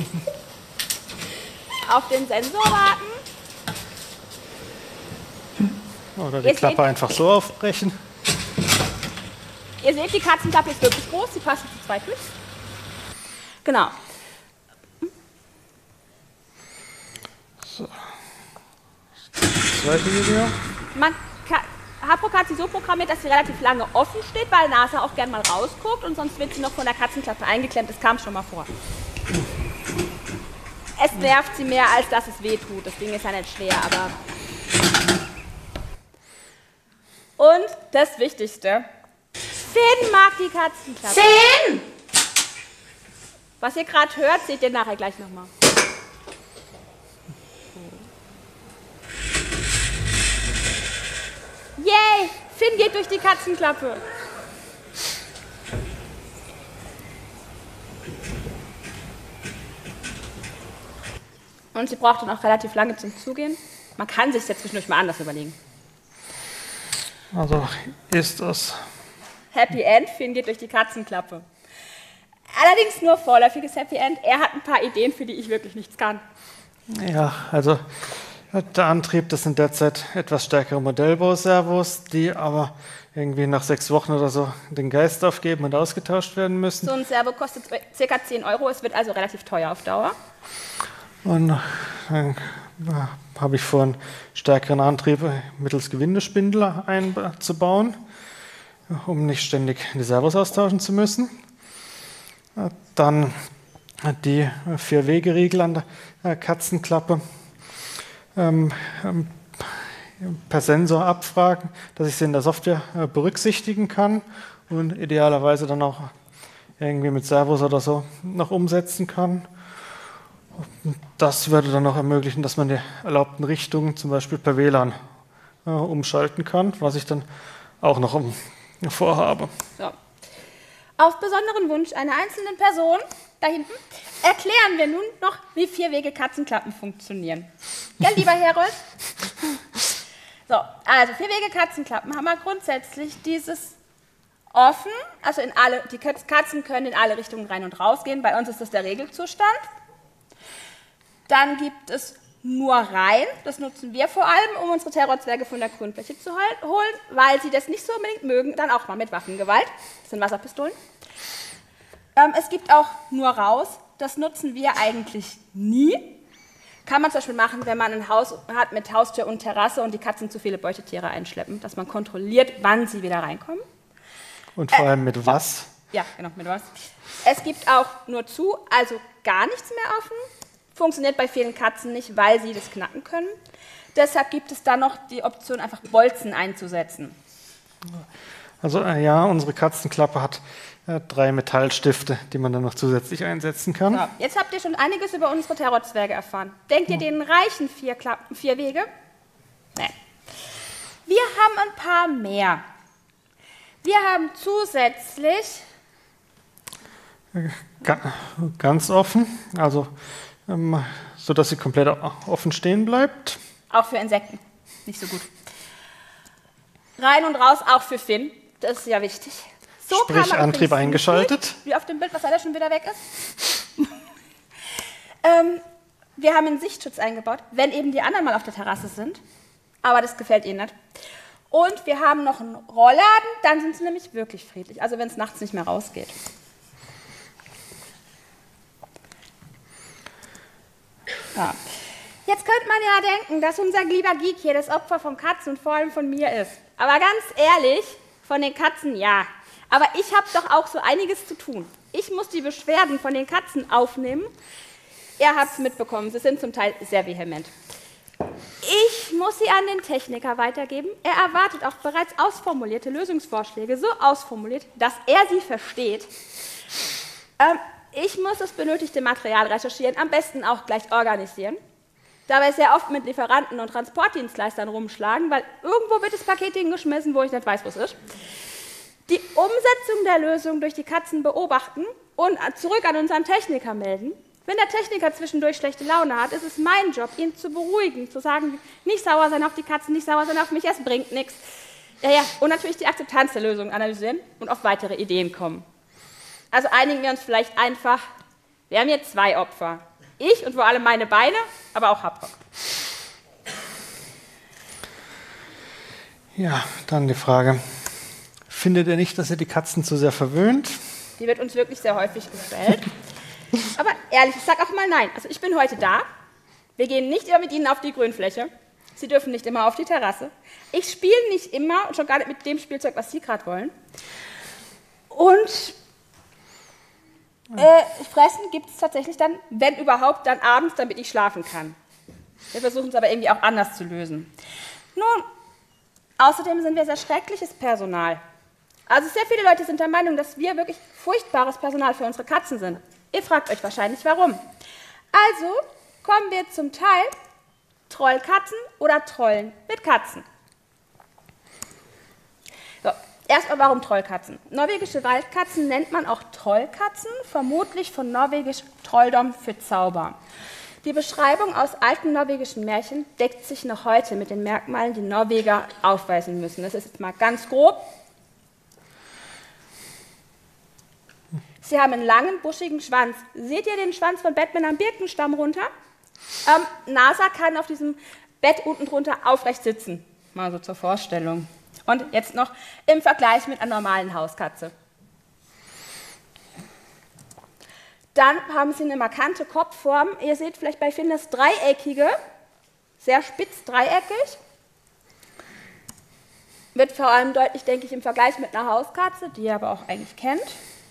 Auf den Sensor warten. Oder die Klappe einfach so aufbrechen. Ihr seht, die Katzenklappe ist wirklich groß, sie passt zu 2 Füßen. Genau. So. Das zweite Video. Haprock hat sie so programmiert, dass sie relativ lange offen steht, weil NASA auch gern mal rausguckt und sonst wird sie noch von der Katzenklappe eingeklemmt. Das kam schon mal vor. Es nervt sie mehr, als dass es weh tut. Das Ding ist ja nicht schwer, aber... Und das Wichtigste. Finn mag die Katzenklappe. Finn! Was ihr gerade hört, seht ihr nachher gleich nochmal. Yay! Finn geht durch die Katzenklappe. Und sie braucht dann auch relativ lange zum Zugehen. Man kann sich jetzt zwischendurch mal anders überlegen. Also ist es. Happy End, Finn geht durch die Katzenklappe. Allerdings nur vorläufiges Happy End. Er hat ein paar Ideen, für die ich wirklich nichts kann. Ja, also der Antrieb, das sind derzeit etwas stärkere Modellbauservos, die aber irgendwie nach 6 Wochen oder so den Geist aufgeben und ausgetauscht werden müssen. So ein Servo kostet ca. 10 €, es wird also relativ teuer auf Dauer. Und dann habe ich vor, einen stärkeren Antrieb mittels Gewindespindel einzubauen, um nicht ständig die Servos austauschen zu müssen. Dann die 4-Wege-Riegel an der Katzenklappe per Sensor abfragen, dass ich sie in der Software berücksichtigen kann und idealerweise dann auch irgendwie mit Servos oder so noch umsetzen kann. Das würde dann auch ermöglichen, dass man die erlaubten Richtungen zum Beispiel per WLAN umschalten kann, was ich dann auch noch vorhabe. So. Auf besonderen Wunsch einer einzelnen Person, da hinten, erklären wir nun noch, wie Vierwege-Katzenklappen funktionieren. Ja, lieber Herold? So, also Vierwege-Katzenklappen haben wir grundsätzlich dieses offen, also die Katzen können in alle Richtungen rein und raus gehen. Bei uns ist das der Regelzustand. Dann gibt es nur rein, das nutzen wir vor allem, um unsere Terrorzwerge von der Grünfläche zu holen, weil sie das nicht so unbedingt mögen, dann auch mal mit Waffengewalt. Das sind Wasserpistolen. Es gibt auch nur raus, das nutzen wir eigentlich nie. Kann man zum Beispiel machen, wenn man ein Haus hat mit Haustür und Terrasse und die Katzen zu viele Beutetiere einschleppen, dass man kontrolliert, wann sie wieder reinkommen. Und vor allem mit was? Ja, genau, mit was. Es gibt auch nur zu, also gar nichts mehr offen. Funktioniert bei vielen Katzen nicht, weil sie das knacken können. Deshalb gibt es da noch die Option, einfach Bolzen einzusetzen. Also ja, unsere Katzenklappe hat 3 Metallstifte, die man dann noch zusätzlich einsetzen kann. So, jetzt habt ihr schon einiges über unsere Terrorzwerge erfahren. Denkt ihr, denen reichen 4 Wege? Nein. Wir haben ein paar mehr. Wir haben zusätzlich... Ganz offen, also so dass sie komplett offen stehen bleibt. Auch für Insekten, nicht so gut. Rein und raus auch für Finn, das ist ja wichtig. So Sprich, kann man Antrieb eingeschaltet. Wie auf dem Bild, was leider schon wieder weg ist. Wir haben einen Sichtschutz eingebaut, wenn eben die anderen mal auf der Terrasse sind. Aber das gefällt ihnen nicht. Und wir haben noch einen Rollladen, dann sind sie nämlich wirklich friedlich. Also wenn es nachts nicht mehr rausgeht. Ja. Jetzt könnte man ja denken, dass unser lieber Geek hier das Opfer von Katzen und vor allem von mir ist. Aber ganz ehrlich, von den Katzen ja. Aber ich habe doch auch so einiges zu tun. Ich muss die Beschwerden von den Katzen aufnehmen. Ihr habt es mitbekommen, sie sind zum Teil sehr vehement. Ich muss sie an den Techniker weitergeben. Er erwartet auch bereits ausformulierte Lösungsvorschläge, so ausformuliert, dass er sie versteht. Ich muss das benötigte Material recherchieren, am besten auch gleich organisieren. Dabei sehr oft mit Lieferanten und Transportdienstleistern rumschlagen, weil irgendwo wird das Paket hingeschmissen, wo ich nicht weiß, wo es ist. Die Umsetzung der Lösung durch die Katzen beobachten und zurück an unseren Techniker melden. Wenn der Techniker zwischendurch schlechte Laune hat, ist es mein Job, ihn zu beruhigen, zu sagen, nicht sauer sein auf die Katzen, nicht sauer sein auf mich, es bringt nichts. Ja, und natürlich die Akzeptanz der Lösung analysieren und auf weitere Ideen kommen. Also einigen wir uns vielleicht einfach, wir haben hier 2 Opfer. Ich und vor allem meine Beine, aber auch Haprock. Ja, dann die Frage, findet ihr nicht, dass ihr die Katzen zu sehr verwöhnt? Die wird uns wirklich sehr häufig gestellt. Aber ehrlich, ich sage auch mal nein. Also ich bin heute da. Wir gehen nicht immer mit ihnen auf die Grünfläche. Sie dürfen nicht immer auf die Terrasse. Ich spiele nicht immer und schon gar nicht mit dem Spielzeug, was sie gerade wollen. Und Fressen gibt es tatsächlich dann, wenn überhaupt, dann abends, damit ich schlafen kann. Wir versuchen es aber irgendwie auch anders zu lösen. Nun, außerdem sind wir sehr schreckliches Personal. Also sehr viele Leute sind der Meinung, dass wir wirklich furchtbares Personal für unsere Katzen sind. Ihr fragt euch wahrscheinlich, warum. Also kommen wir zum Teil Trollkatzen oder Trollen mit Katzen. So, erstmal warum Trollkatzen? Norwegische Waldkatzen nennt man auch Trollkatzen, vermutlich von norwegisch Trolldom für Zauber. Die Beschreibung aus alten norwegischen Märchen deckt sich noch heute mit den Merkmalen, die Norweger aufweisen müssen. Das ist jetzt mal ganz grob. Sie haben einen langen, buschigen Schwanz. Seht ihr den Schwanz von Batman am Birkenstamm runter? Nasa kann auf diesem Bett unten drunter aufrecht sitzen. Mal so zur Vorstellung. Und jetzt noch im Vergleich mit einer normalen Hauskatze. Dann haben sie eine markante Kopfform. Ihr seht vielleicht bei Finn das dreieckige, sehr spitz dreieckig. Wird vor allem deutlich, denke ich, im Vergleich mit einer Hauskatze, die ihr aber auch eigentlich kennt.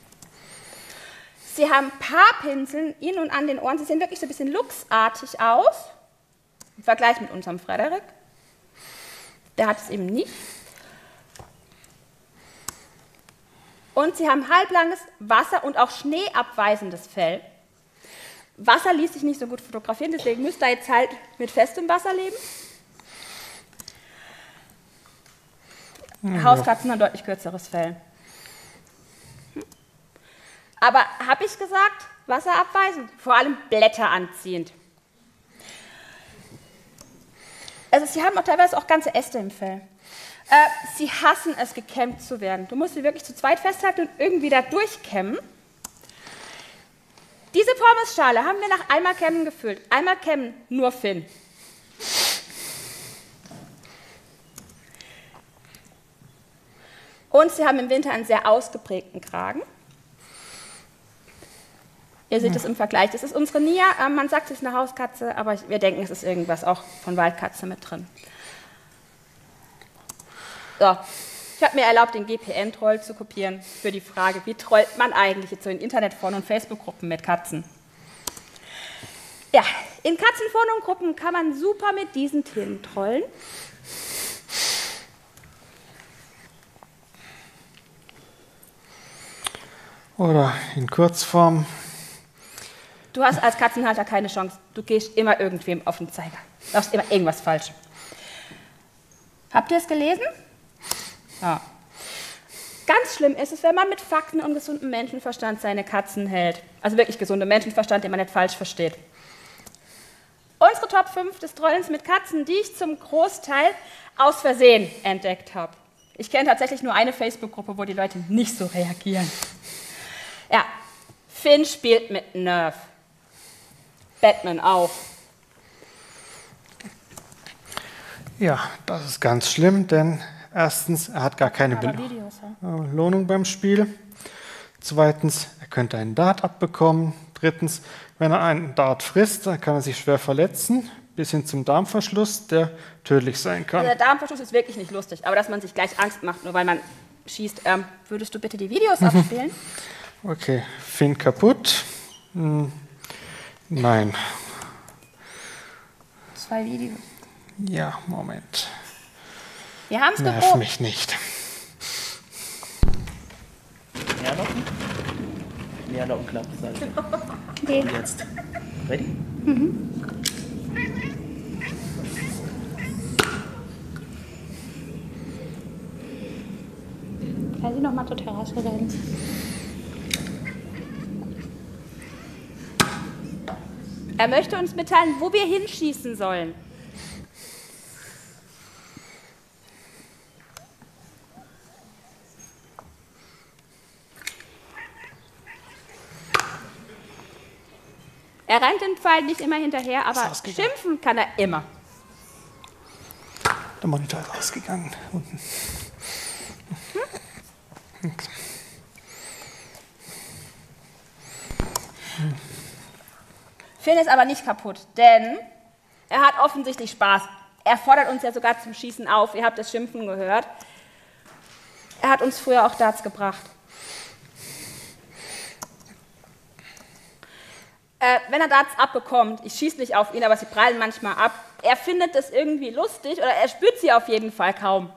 Sie haben Paarpinseln in und an den Ohren. Sie sehen wirklich so ein bisschen luchsartig aus. Im Vergleich mit unserem Frederik. Der hat es eben nicht. Und sie haben halblanges, wasser- und auch schneeabweisendes Fell. Wasser ließ sich nicht so gut fotografieren, deswegen müsst ihr jetzt halt mit festem Wasser leben. Hauskatzen haben deutlich kürzeres Fell. Aber habe ich gesagt, wasserabweisend, vor allem blätteranziehend. Also sie haben auch teilweise auch ganze Äste im Fell. Sie hassen es, gekämmt zu werden. Du musst sie wirklich zu zweit festhalten und irgendwie da durchkämmen. Diese Pommesschale haben wir nach einmal kämmen gefüllt. Einmal kämmen, nur Finn. Und sie haben im Winter einen sehr ausgeprägten Kragen. Ihr seht es im Vergleich. Das ist unsere Nia. Man sagt, es ist eine Hauskatze, aber wir denken, es ist irgendwas auch von Waldkatze mit drin. So, ich habe mir erlaubt, den GPN-Troll zu kopieren für die Frage, wie trollt man eigentlich jetzt so in Internetforen und Facebook-Gruppen mit Katzen? Ja, in Katzenforen und Gruppen kann man super mit diesen Themen trollen. Oder in Kurzform. Du hast als Katzenhalter keine Chance. Du gehst immer irgendwem auf den Zeiger. Du machst immer irgendwas falsch. Habt ihr es gelesen? Ja. Ganz schlimm ist es, wenn man mit Fakten und gesundem Menschenverstand seine Katzen hält. Also wirklich gesundem Menschenverstand, den man nicht falsch versteht. Unsere Top 5 des Trollens mit Katzen, die ich zum Großteil aus Versehen entdeckt habe. Ich kenne tatsächlich nur eine Facebook-Gruppe, wo die Leute nicht so reagieren. Ja, Finn spielt mit Nerf. Batman auch. Ja, das ist ganz schlimm, denn erstens, er hat gar keine Belohnung beim Spiel. Zweitens, er könnte einen Dart abbekommen. Drittens, wenn er einen Dart frisst, dann kann er sich schwer verletzen, bis hin zum Darmverschluss, der tödlich sein kann. Also der Darmverschluss ist wirklich nicht lustig, aber dass man sich gleich Angst macht, nur weil man schießt. Würdest du bitte die Videos abspielen? Okay, Finn kaputt. Nein. 2 Videos. Ja, Moment. Wir haben es Nerv geprobt. mich nicht. Näher locken? Näher locken, knapp. Okay. Und jetzt. Ready? Kann sie noch mal zur Terrasse rennen? Er möchte uns mitteilen, wo wir hinschießen sollen. Er rennt den Pfeil nicht immer hinterher, aber schimpfen kann er immer. Der Monitor ist ausgegangen. Unten. Finn ist aber nicht kaputt, denn er hat offensichtlich Spaß. Er fordert uns ja sogar zum Schießen auf. Ihr habt das Schimpfen gehört. Er hat uns früher auch Darts gebracht. Wenn er Darts abbekommt, ich schieße nicht auf ihn, aber sie prallen manchmal ab, er findet das irgendwie lustig oder er spürt sie auf jeden Fall kaum.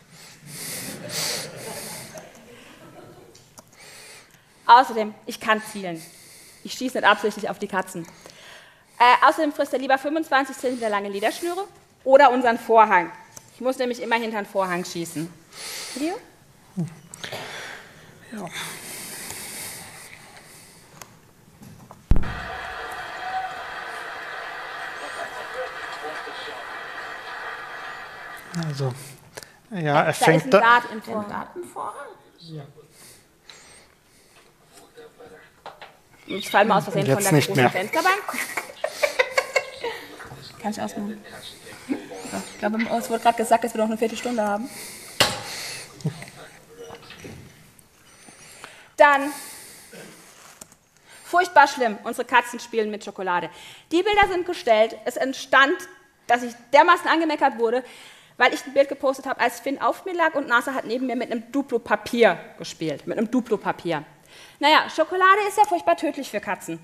Außerdem, ich kann zielen. Ich schieße nicht absichtlich auf die Katzen. Außerdem frisst er lieber 25 cm lange Lederschnüre oder unseren Vorhang. Ich muss nämlich immer hinter den Vorhang schießen. Video? Ja. Also, ja, er fängt da. Ist ein Dart im Vorhang. Ja. Ich falle mal aus Versehen von Jetzt der nicht großen mehr. Fensterbank. Kann ich ausmachen. Ja, ich glaube, es wurde gerade gesagt, dass wir noch eine Viertelstunde haben. Dann, furchtbar schlimm, unsere Katzen spielen mit Schokolade. Die Bilder sind gestellt. Es entstand, dass ich dermaßen angemeckert wurde, weil ich ein Bild gepostet habe, als Finn auf mir lag und NASA hat neben mir mit einem Duplo-Papier gespielt. Mit einem Duplo-Papier. Naja, Schokolade ist ja furchtbar tödlich für Katzen.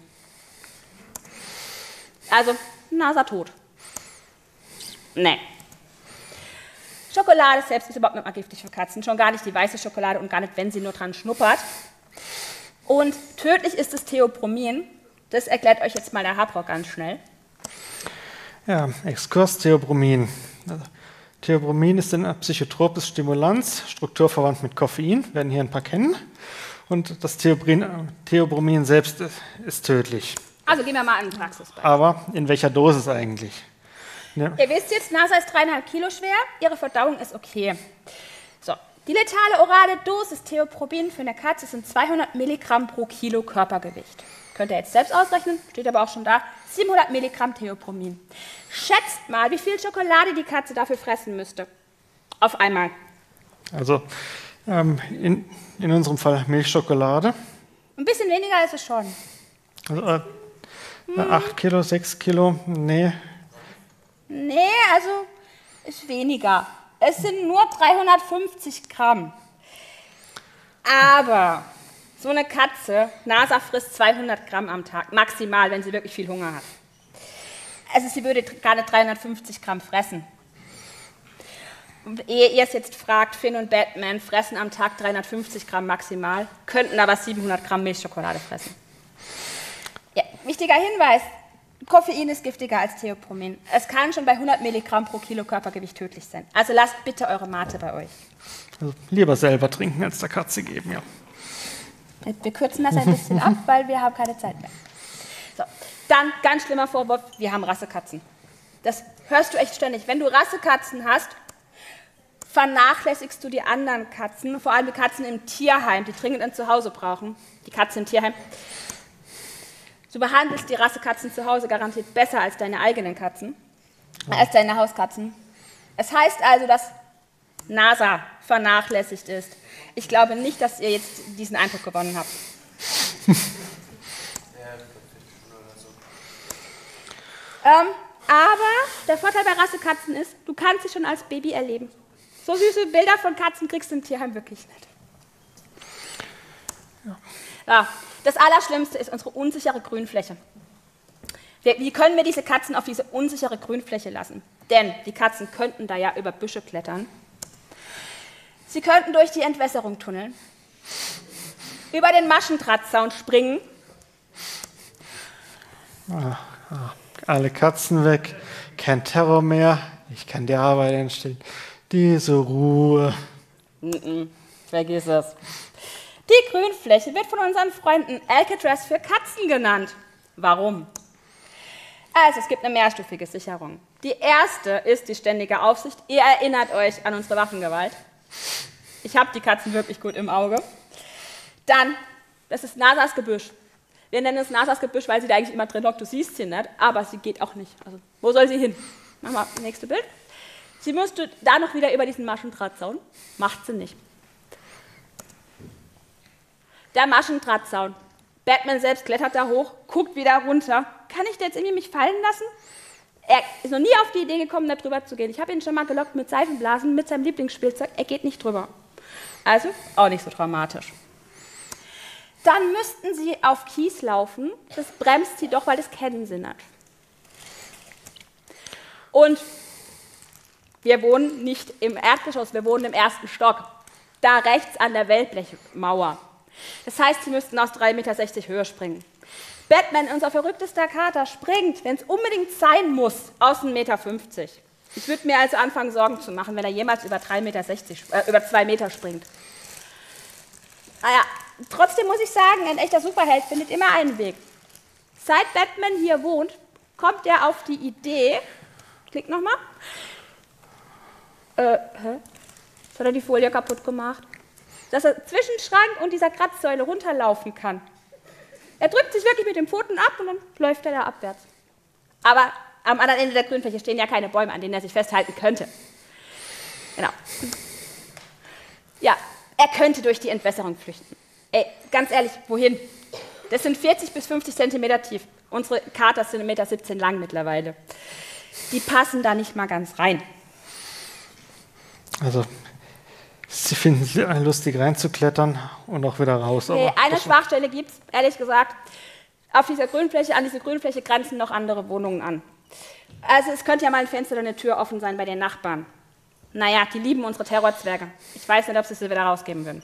Also, NASA tot. Nee. Schokolade selbst ist überhaupt nicht mal giftig für Katzen, schon gar nicht die weiße Schokolade und gar nicht, wenn sie nur dran schnuppert. Und tödlich ist das Theobromин. Das erklärt euch jetzt mal der Hardrock ganz schnell. Ja, Exkurs Theobromin. Theobromin ist ein psychotropes Stimulanz, strukturverwandt mit Koffein, werden hier ein paar kennen. Und das Theobromin selbst ist tödlich. Also gehen wir mal an den Praxisbeispiel. Aber in welcher Dosis eigentlich? Ja. Ihr wisst jetzt, Nasa ist 3,5 Kilo schwer, ihre Verdauung ist okay. So, die letale orale Dosis Theobromin für eine Katze sind 200 Milligramm pro Kilo Körpergewicht. Könnt ihr jetzt selbst ausrechnen, steht aber auch schon da, 700 Milligramm Theobromin. Schätzt mal, wie viel Schokolade die Katze dafür fressen müsste. Auf einmal. Also in unserem Fall Milchschokolade. Ein bisschen weniger ist es schon. Also, 8 Kilo, 6 Kilo, nee. Nee, also ist weniger. Es sind nur 350 Gramm. Aber so eine Katze, Nasa frisst 200 Gramm am Tag, maximal, wenn sie wirklich viel Hunger hat. Also sie würde gar nicht 350 Gramm fressen. Und ehe ihr es jetzt fragt, Finn und Batman fressen am Tag 350 Gramm maximal, könnten aber 700 Gramm Milchschokolade fressen. Ja, wichtiger Hinweis, Koffein ist giftiger als Theobromin. Es kann schon bei 100 Milligramm pro Kilo Körpergewicht tödlich sein. Also lasst bitte eure Mate bei euch. Also lieber selber trinken, als der Katze geben, ja. Wir kürzen das ein bisschen ab, weil wir haben keine Zeit mehr. So, dann ganz schlimmer Vorwurf, wir haben Rassekatzen. Das hörst du echt ständig. Wenn du Rassekatzen hast, vernachlässigst du die anderen Katzen, vor allem die Katzen im Tierheim, die dringend ein Zuhause brauchen, die Katzen im Tierheim. Du behandelst die Rassekatzen zu Hause garantiert besser als deine eigenen Katzen, als deine Hauskatzen. Es heißt also, dass Nasa vernachlässigt ist. Ich glaube nicht, dass ihr jetzt diesen Eindruck gewonnen habt. Aber der Vorteil bei Rassekatzen ist, du kannst sie schon als Baby erleben. So süße Bilder von Katzen kriegst du im Tierheim wirklich nicht. Ja, das Allerschlimmste ist unsere unsichere Grünfläche. Wie können wir diese Katzen auf diese unsichere Grünfläche lassen? Denn die Katzen könnten da ja über Büsche klettern. Sie könnten durch die Entwässerung tunneln, über den Maschendrahtzaun springen. Alle Katzen weg, kein Terror mehr, ich kann die Arbeit einstellen. Diese Ruhe. Vergiss es. Die Grünfläche wird von unseren Freunden Alcatraz für Katzen genannt. Warum? Also, es gibt eine mehrstufige Sicherung. Die erste ist die ständige Aufsicht. Ihr erinnert euch an unsere Waffengewalt. Ich habe die Katzen wirklich gut im Auge. Dann, das ist Nasas Gebüsch. Wir nennen es Nasas Gebüsch, weil sie da eigentlich immer drin hockt. Du siehst sie nicht, aber sie geht auch nicht. Also, wo soll sie hin? Mach mal das nächste Bild. Sie müsste da noch wieder über diesen Maschendrahtzaun. Macht sie nicht. Der Maschendrahtzaun. Batman selbst klettert da hoch, guckt wieder runter. Kann ich da jetzt irgendwie mich fallen lassen? Er ist noch nie auf die Idee gekommen, da drüber zu gehen. Ich habe ihn schon mal gelockt mit Seifenblasen, mit seinem Lieblingsspielzeug. Er geht nicht drüber. Also auch nicht so dramatisch. Dann müssten sie auf Kies laufen. Das bremst sie doch, weil das kennen sie nicht. Und wir wohnen nicht im Erdgeschoss, wir wohnen im 1. Stock. Da rechts an der Wellblechmauer. Das heißt, sie müssten aus 3,60 Meter Höhe springen. Batman, unser verrücktester Kater, springt, wenn es unbedingt sein muss, aus 1,50 Meter. Ich würde mir also anfangen, Sorgen zu machen, wenn er jemals über 2 Meter springt. Naja, trotzdem muss ich sagen, ein echter Superheld findet immer einen Weg. Seit Batman hier wohnt, kommt er auf die Idee, klick nochmal, Jetzt hat er die Folie kaputt gemacht, dass er zwischen Schrank und dieser Kratzsäule runterlaufen kann. Er drückt sich wirklich mit den Pfoten ab und dann läuft er da abwärts. Aber am anderen Ende der Grünfläche stehen ja keine Bäume, an denen er sich festhalten könnte. Genau. Ja, er könnte durch die Entwässerung flüchten. Ey, ganz ehrlich, wohin? Das sind 40 bis 50 Zentimeter tief. Unsere Katers sind 1,17 Meter lang mittlerweile. Die passen da nicht mal ganz rein. Also, Sie finden es lustig reinzuklettern und auch wieder raus. Nee, eine Schwachstelle gibt es, ehrlich gesagt. Auf dieser Grünfläche, an diese Grünfläche grenzen noch andere Wohnungen an. Also es könnte ja mal ein Fenster oder eine Tür offen sein bei den Nachbarn. Naja, die lieben unsere Terrorzwerge. Ich weiß nicht, ob sie sie wieder rausgeben würden.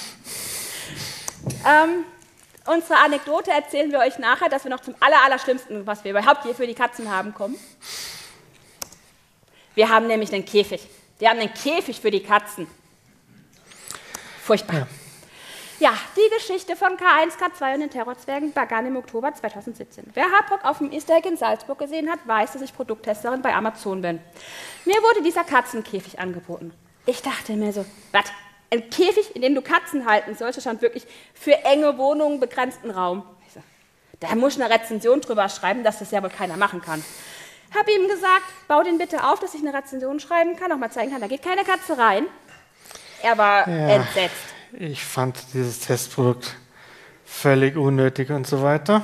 Unsere Anekdote erzählen wir euch nachher, dass wir noch zum Allerschlimmsten, was wir überhaupt je für die Katzen haben, kommen. Wir haben nämlich einen Käfig. Wir haben einen Käfig für die Katzen. Furchtbar. Ja, die Geschichte von K1, K2 und den Terrorzwergen begann im Oktober 2017. Wer Haprock auf dem Easter Egg in Salzburg gesehen hat, weiß, dass ich Produkttesterin bei Amazon bin. Mir wurde dieser Katzenkäfig angeboten. Ich dachte mir so, was? Ein Käfig, in dem du Katzen halten sollst, stand wirklich für enge Wohnungen, begrenzten Raum. Ich so, da muss ich eine Rezension drüber schreiben, dass das ja wohl keiner machen kann. Habe ihm gesagt, bau den bitte auf, dass ich eine Rezension schreiben kann, auch mal zeigen kann, da geht keine Katze rein. Er war entsetzt. Ich fand dieses Testprodukt völlig unnötig und so weiter.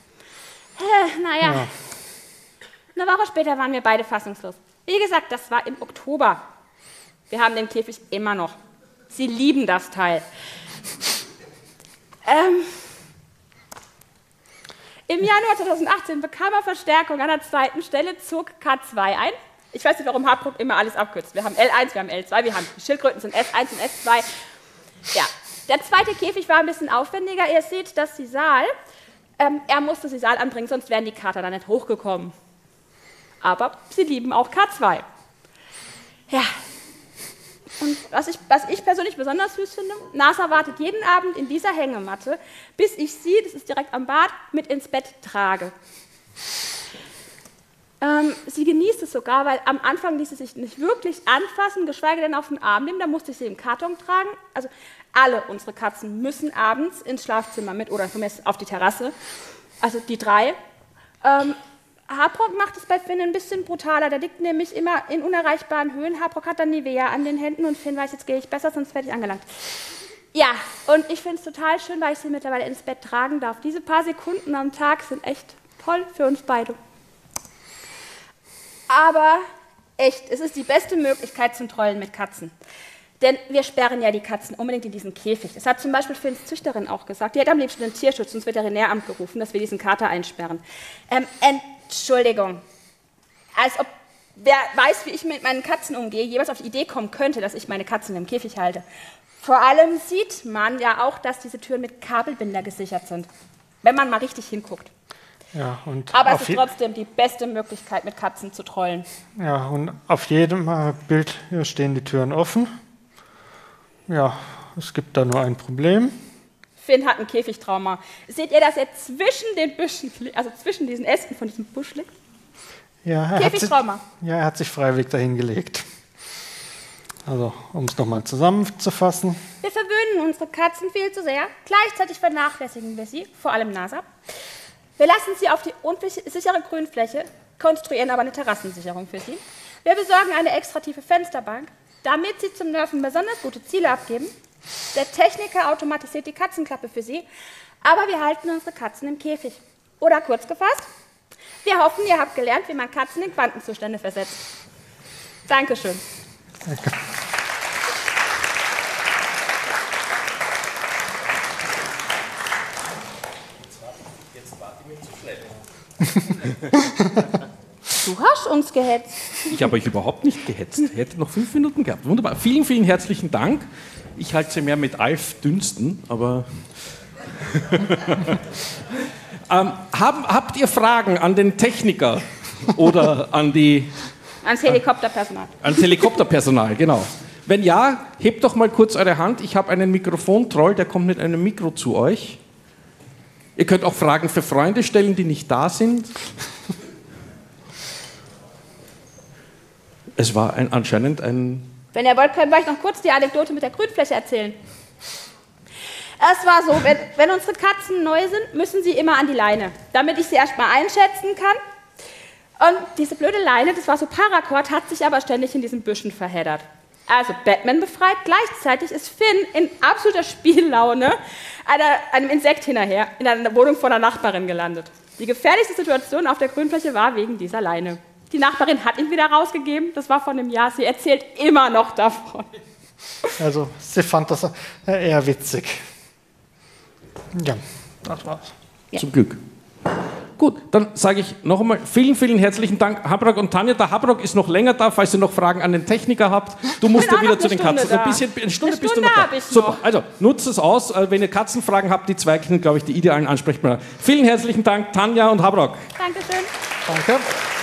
Naja, eine Woche später waren wir beide fassungslos. Wie gesagt, das war im Oktober. Wir haben den Käfig immer noch. Sie lieben das Teil. Im Januar 2018 bekam er Verstärkung an der zweiten Stelle, zog K2 ein. Ich weiß nicht, warum Haprock immer alles abkürzt. Wir haben L1, wir haben L2, wir haben die Schildkröten sind S1 und S2. Ja, der zweite Käfig war ein bisschen aufwendiger. Ihr seht das Sisal. Er musste Sisal anbringen, sonst wären die Kater da nicht hochgekommen. Aber sie lieben auch K2. Ja. Und was ich persönlich besonders süß finde, NASA wartet jeden Abend in dieser Hängematte, bis ich sie, das ist direkt am Bad, mit ins Bett trage. Sie genießt es sogar, weil am Anfang ließ sie sich nicht wirklich anfassen, geschweige denn auf den Arm nehmen, da musste ich sie im Karton tragen. Also alle unsere Katzen müssen abends ins Schlafzimmer mit oder zumindest auf die Terrasse, also die 3. Haprock macht es bei Finn ein bisschen brutaler, der liegt nämlich immer in unerreichbaren Höhen. Haprock hat dann Nivea an den Händen und Finn weiß, jetzt gehe ich besser, sonst werde ich angelangt. Ja, und ich finde es total schön, weil ich sie mittlerweile ins Bett tragen darf. Diese paar Sekunden am Tag sind echt toll für uns beide. Aber echt, es ist die beste Möglichkeit zum Trollen mit Katzen. Denn wir sperren ja die Katzen unbedingt in diesen Käfig. Das hat zum Beispiel Finns Züchterin auch gesagt. Die hat am liebsten den Tierschutz und das Veterinäramt gerufen, dass wir diesen Kater einsperren. Entschuldigung. Als ob wer weiß, wie ich mit meinen Katzen umgehe, jeweils auf die Idee kommen könnte, dass ich meine Katzen im Käfig halte. Vor allem sieht man ja auch, dass diese Türen mit Kabelbinder gesichert sind. Wenn man mal richtig hinguckt. Ja, und aber es ist trotzdem die beste Möglichkeit, mit Katzen zu trollen. Ja, und auf jedem Bild stehen die Türen offen. Ja, es gibt da nur ein Problem. Finn hat ein Käfigtrauma. Seht ihr, dass er zwischen den Büschen, also zwischen diesen Ästen von diesem Busch liegt? Ja, Käfigtrauma. Er hat sich freiwillig dahin gelegt. Also, um es nochmal zusammenzufassen. Wir verwöhnen unsere Katzen viel zu sehr. Gleichzeitig vernachlässigen wir sie, vor allem NASA. Wir lassen sie auf die unsichere Grünfläche, konstruieren aber eine Terrassensicherung für sie. Wir besorgen eine extra tiefe Fensterbank, damit sie zum Nerven besonders gute Ziele abgeben. Der Techniker automatisiert die Katzenklappe für sie, aber wir halten unsere Katzen im Käfig. Oder kurz gefasst, wir hoffen, ihr habt gelernt, wie man Katzen in Quantenzustände versetzt. Dankeschön. Danke. Du hast uns gehetzt. Ich habe euch überhaupt nicht gehetzt. Ihr hättet noch 5 Minuten gehabt. Wunderbar. Vielen, vielen herzlichen Dank. Ich halte sie mehr mit Alf Dünsten, aber... habt ihr Fragen an den Techniker oder an die... Ans Helikopterpersonal. Ans Helikopterpersonal, genau. Wenn ja, hebt doch mal kurz eure Hand. Ich habe einen Mikrofontroll, der kommt mit einem Mikro zu euch. Ihr könnt auch Fragen für Freunde stellen, die nicht da sind. Es war anscheinend ein... Wenn ihr wollt, können wir euch noch kurz die Anekdote mit der Grünfläche erzählen. Es war so, wenn unsere Katzen neu sind, müssen sie immer an die Leine, damit ich sie erstmal einschätzen kann. Und diese blöde Leine, das war so Paracord, hat sich aber ständig in diesen Büschen verheddert. Also Batman befreit, gleichzeitig ist Finn in absoluter Spiellaune einem Insekt hinterher in einer Wohnung von einer Nachbarin gelandet. Die gefährlichste Situation auf der Grünfläche war wegen dieser Leine. Die Nachbarin hat ihn wieder rausgegeben, das war vor einem Jahr, sie erzählt immer noch davon. Also, sie fand das eher witzig. Ja, das war's. Zum Glück. Gut, dann sage ich noch einmal vielen, vielen herzlichen Dank, Habrock und Tanja. Der Habrock ist noch länger da, falls ihr noch Fragen an den Techniker habt. Du musst ja wieder zu den Katzen. Eine Stunde bist du noch da. Super. Also nutzt es aus. Wenn ihr Katzenfragen habt, die zwei sind, glaube ich, die idealen Ansprechpartner. Vielen herzlichen Dank, Tanja und Habrock. Dankeschön. Danke.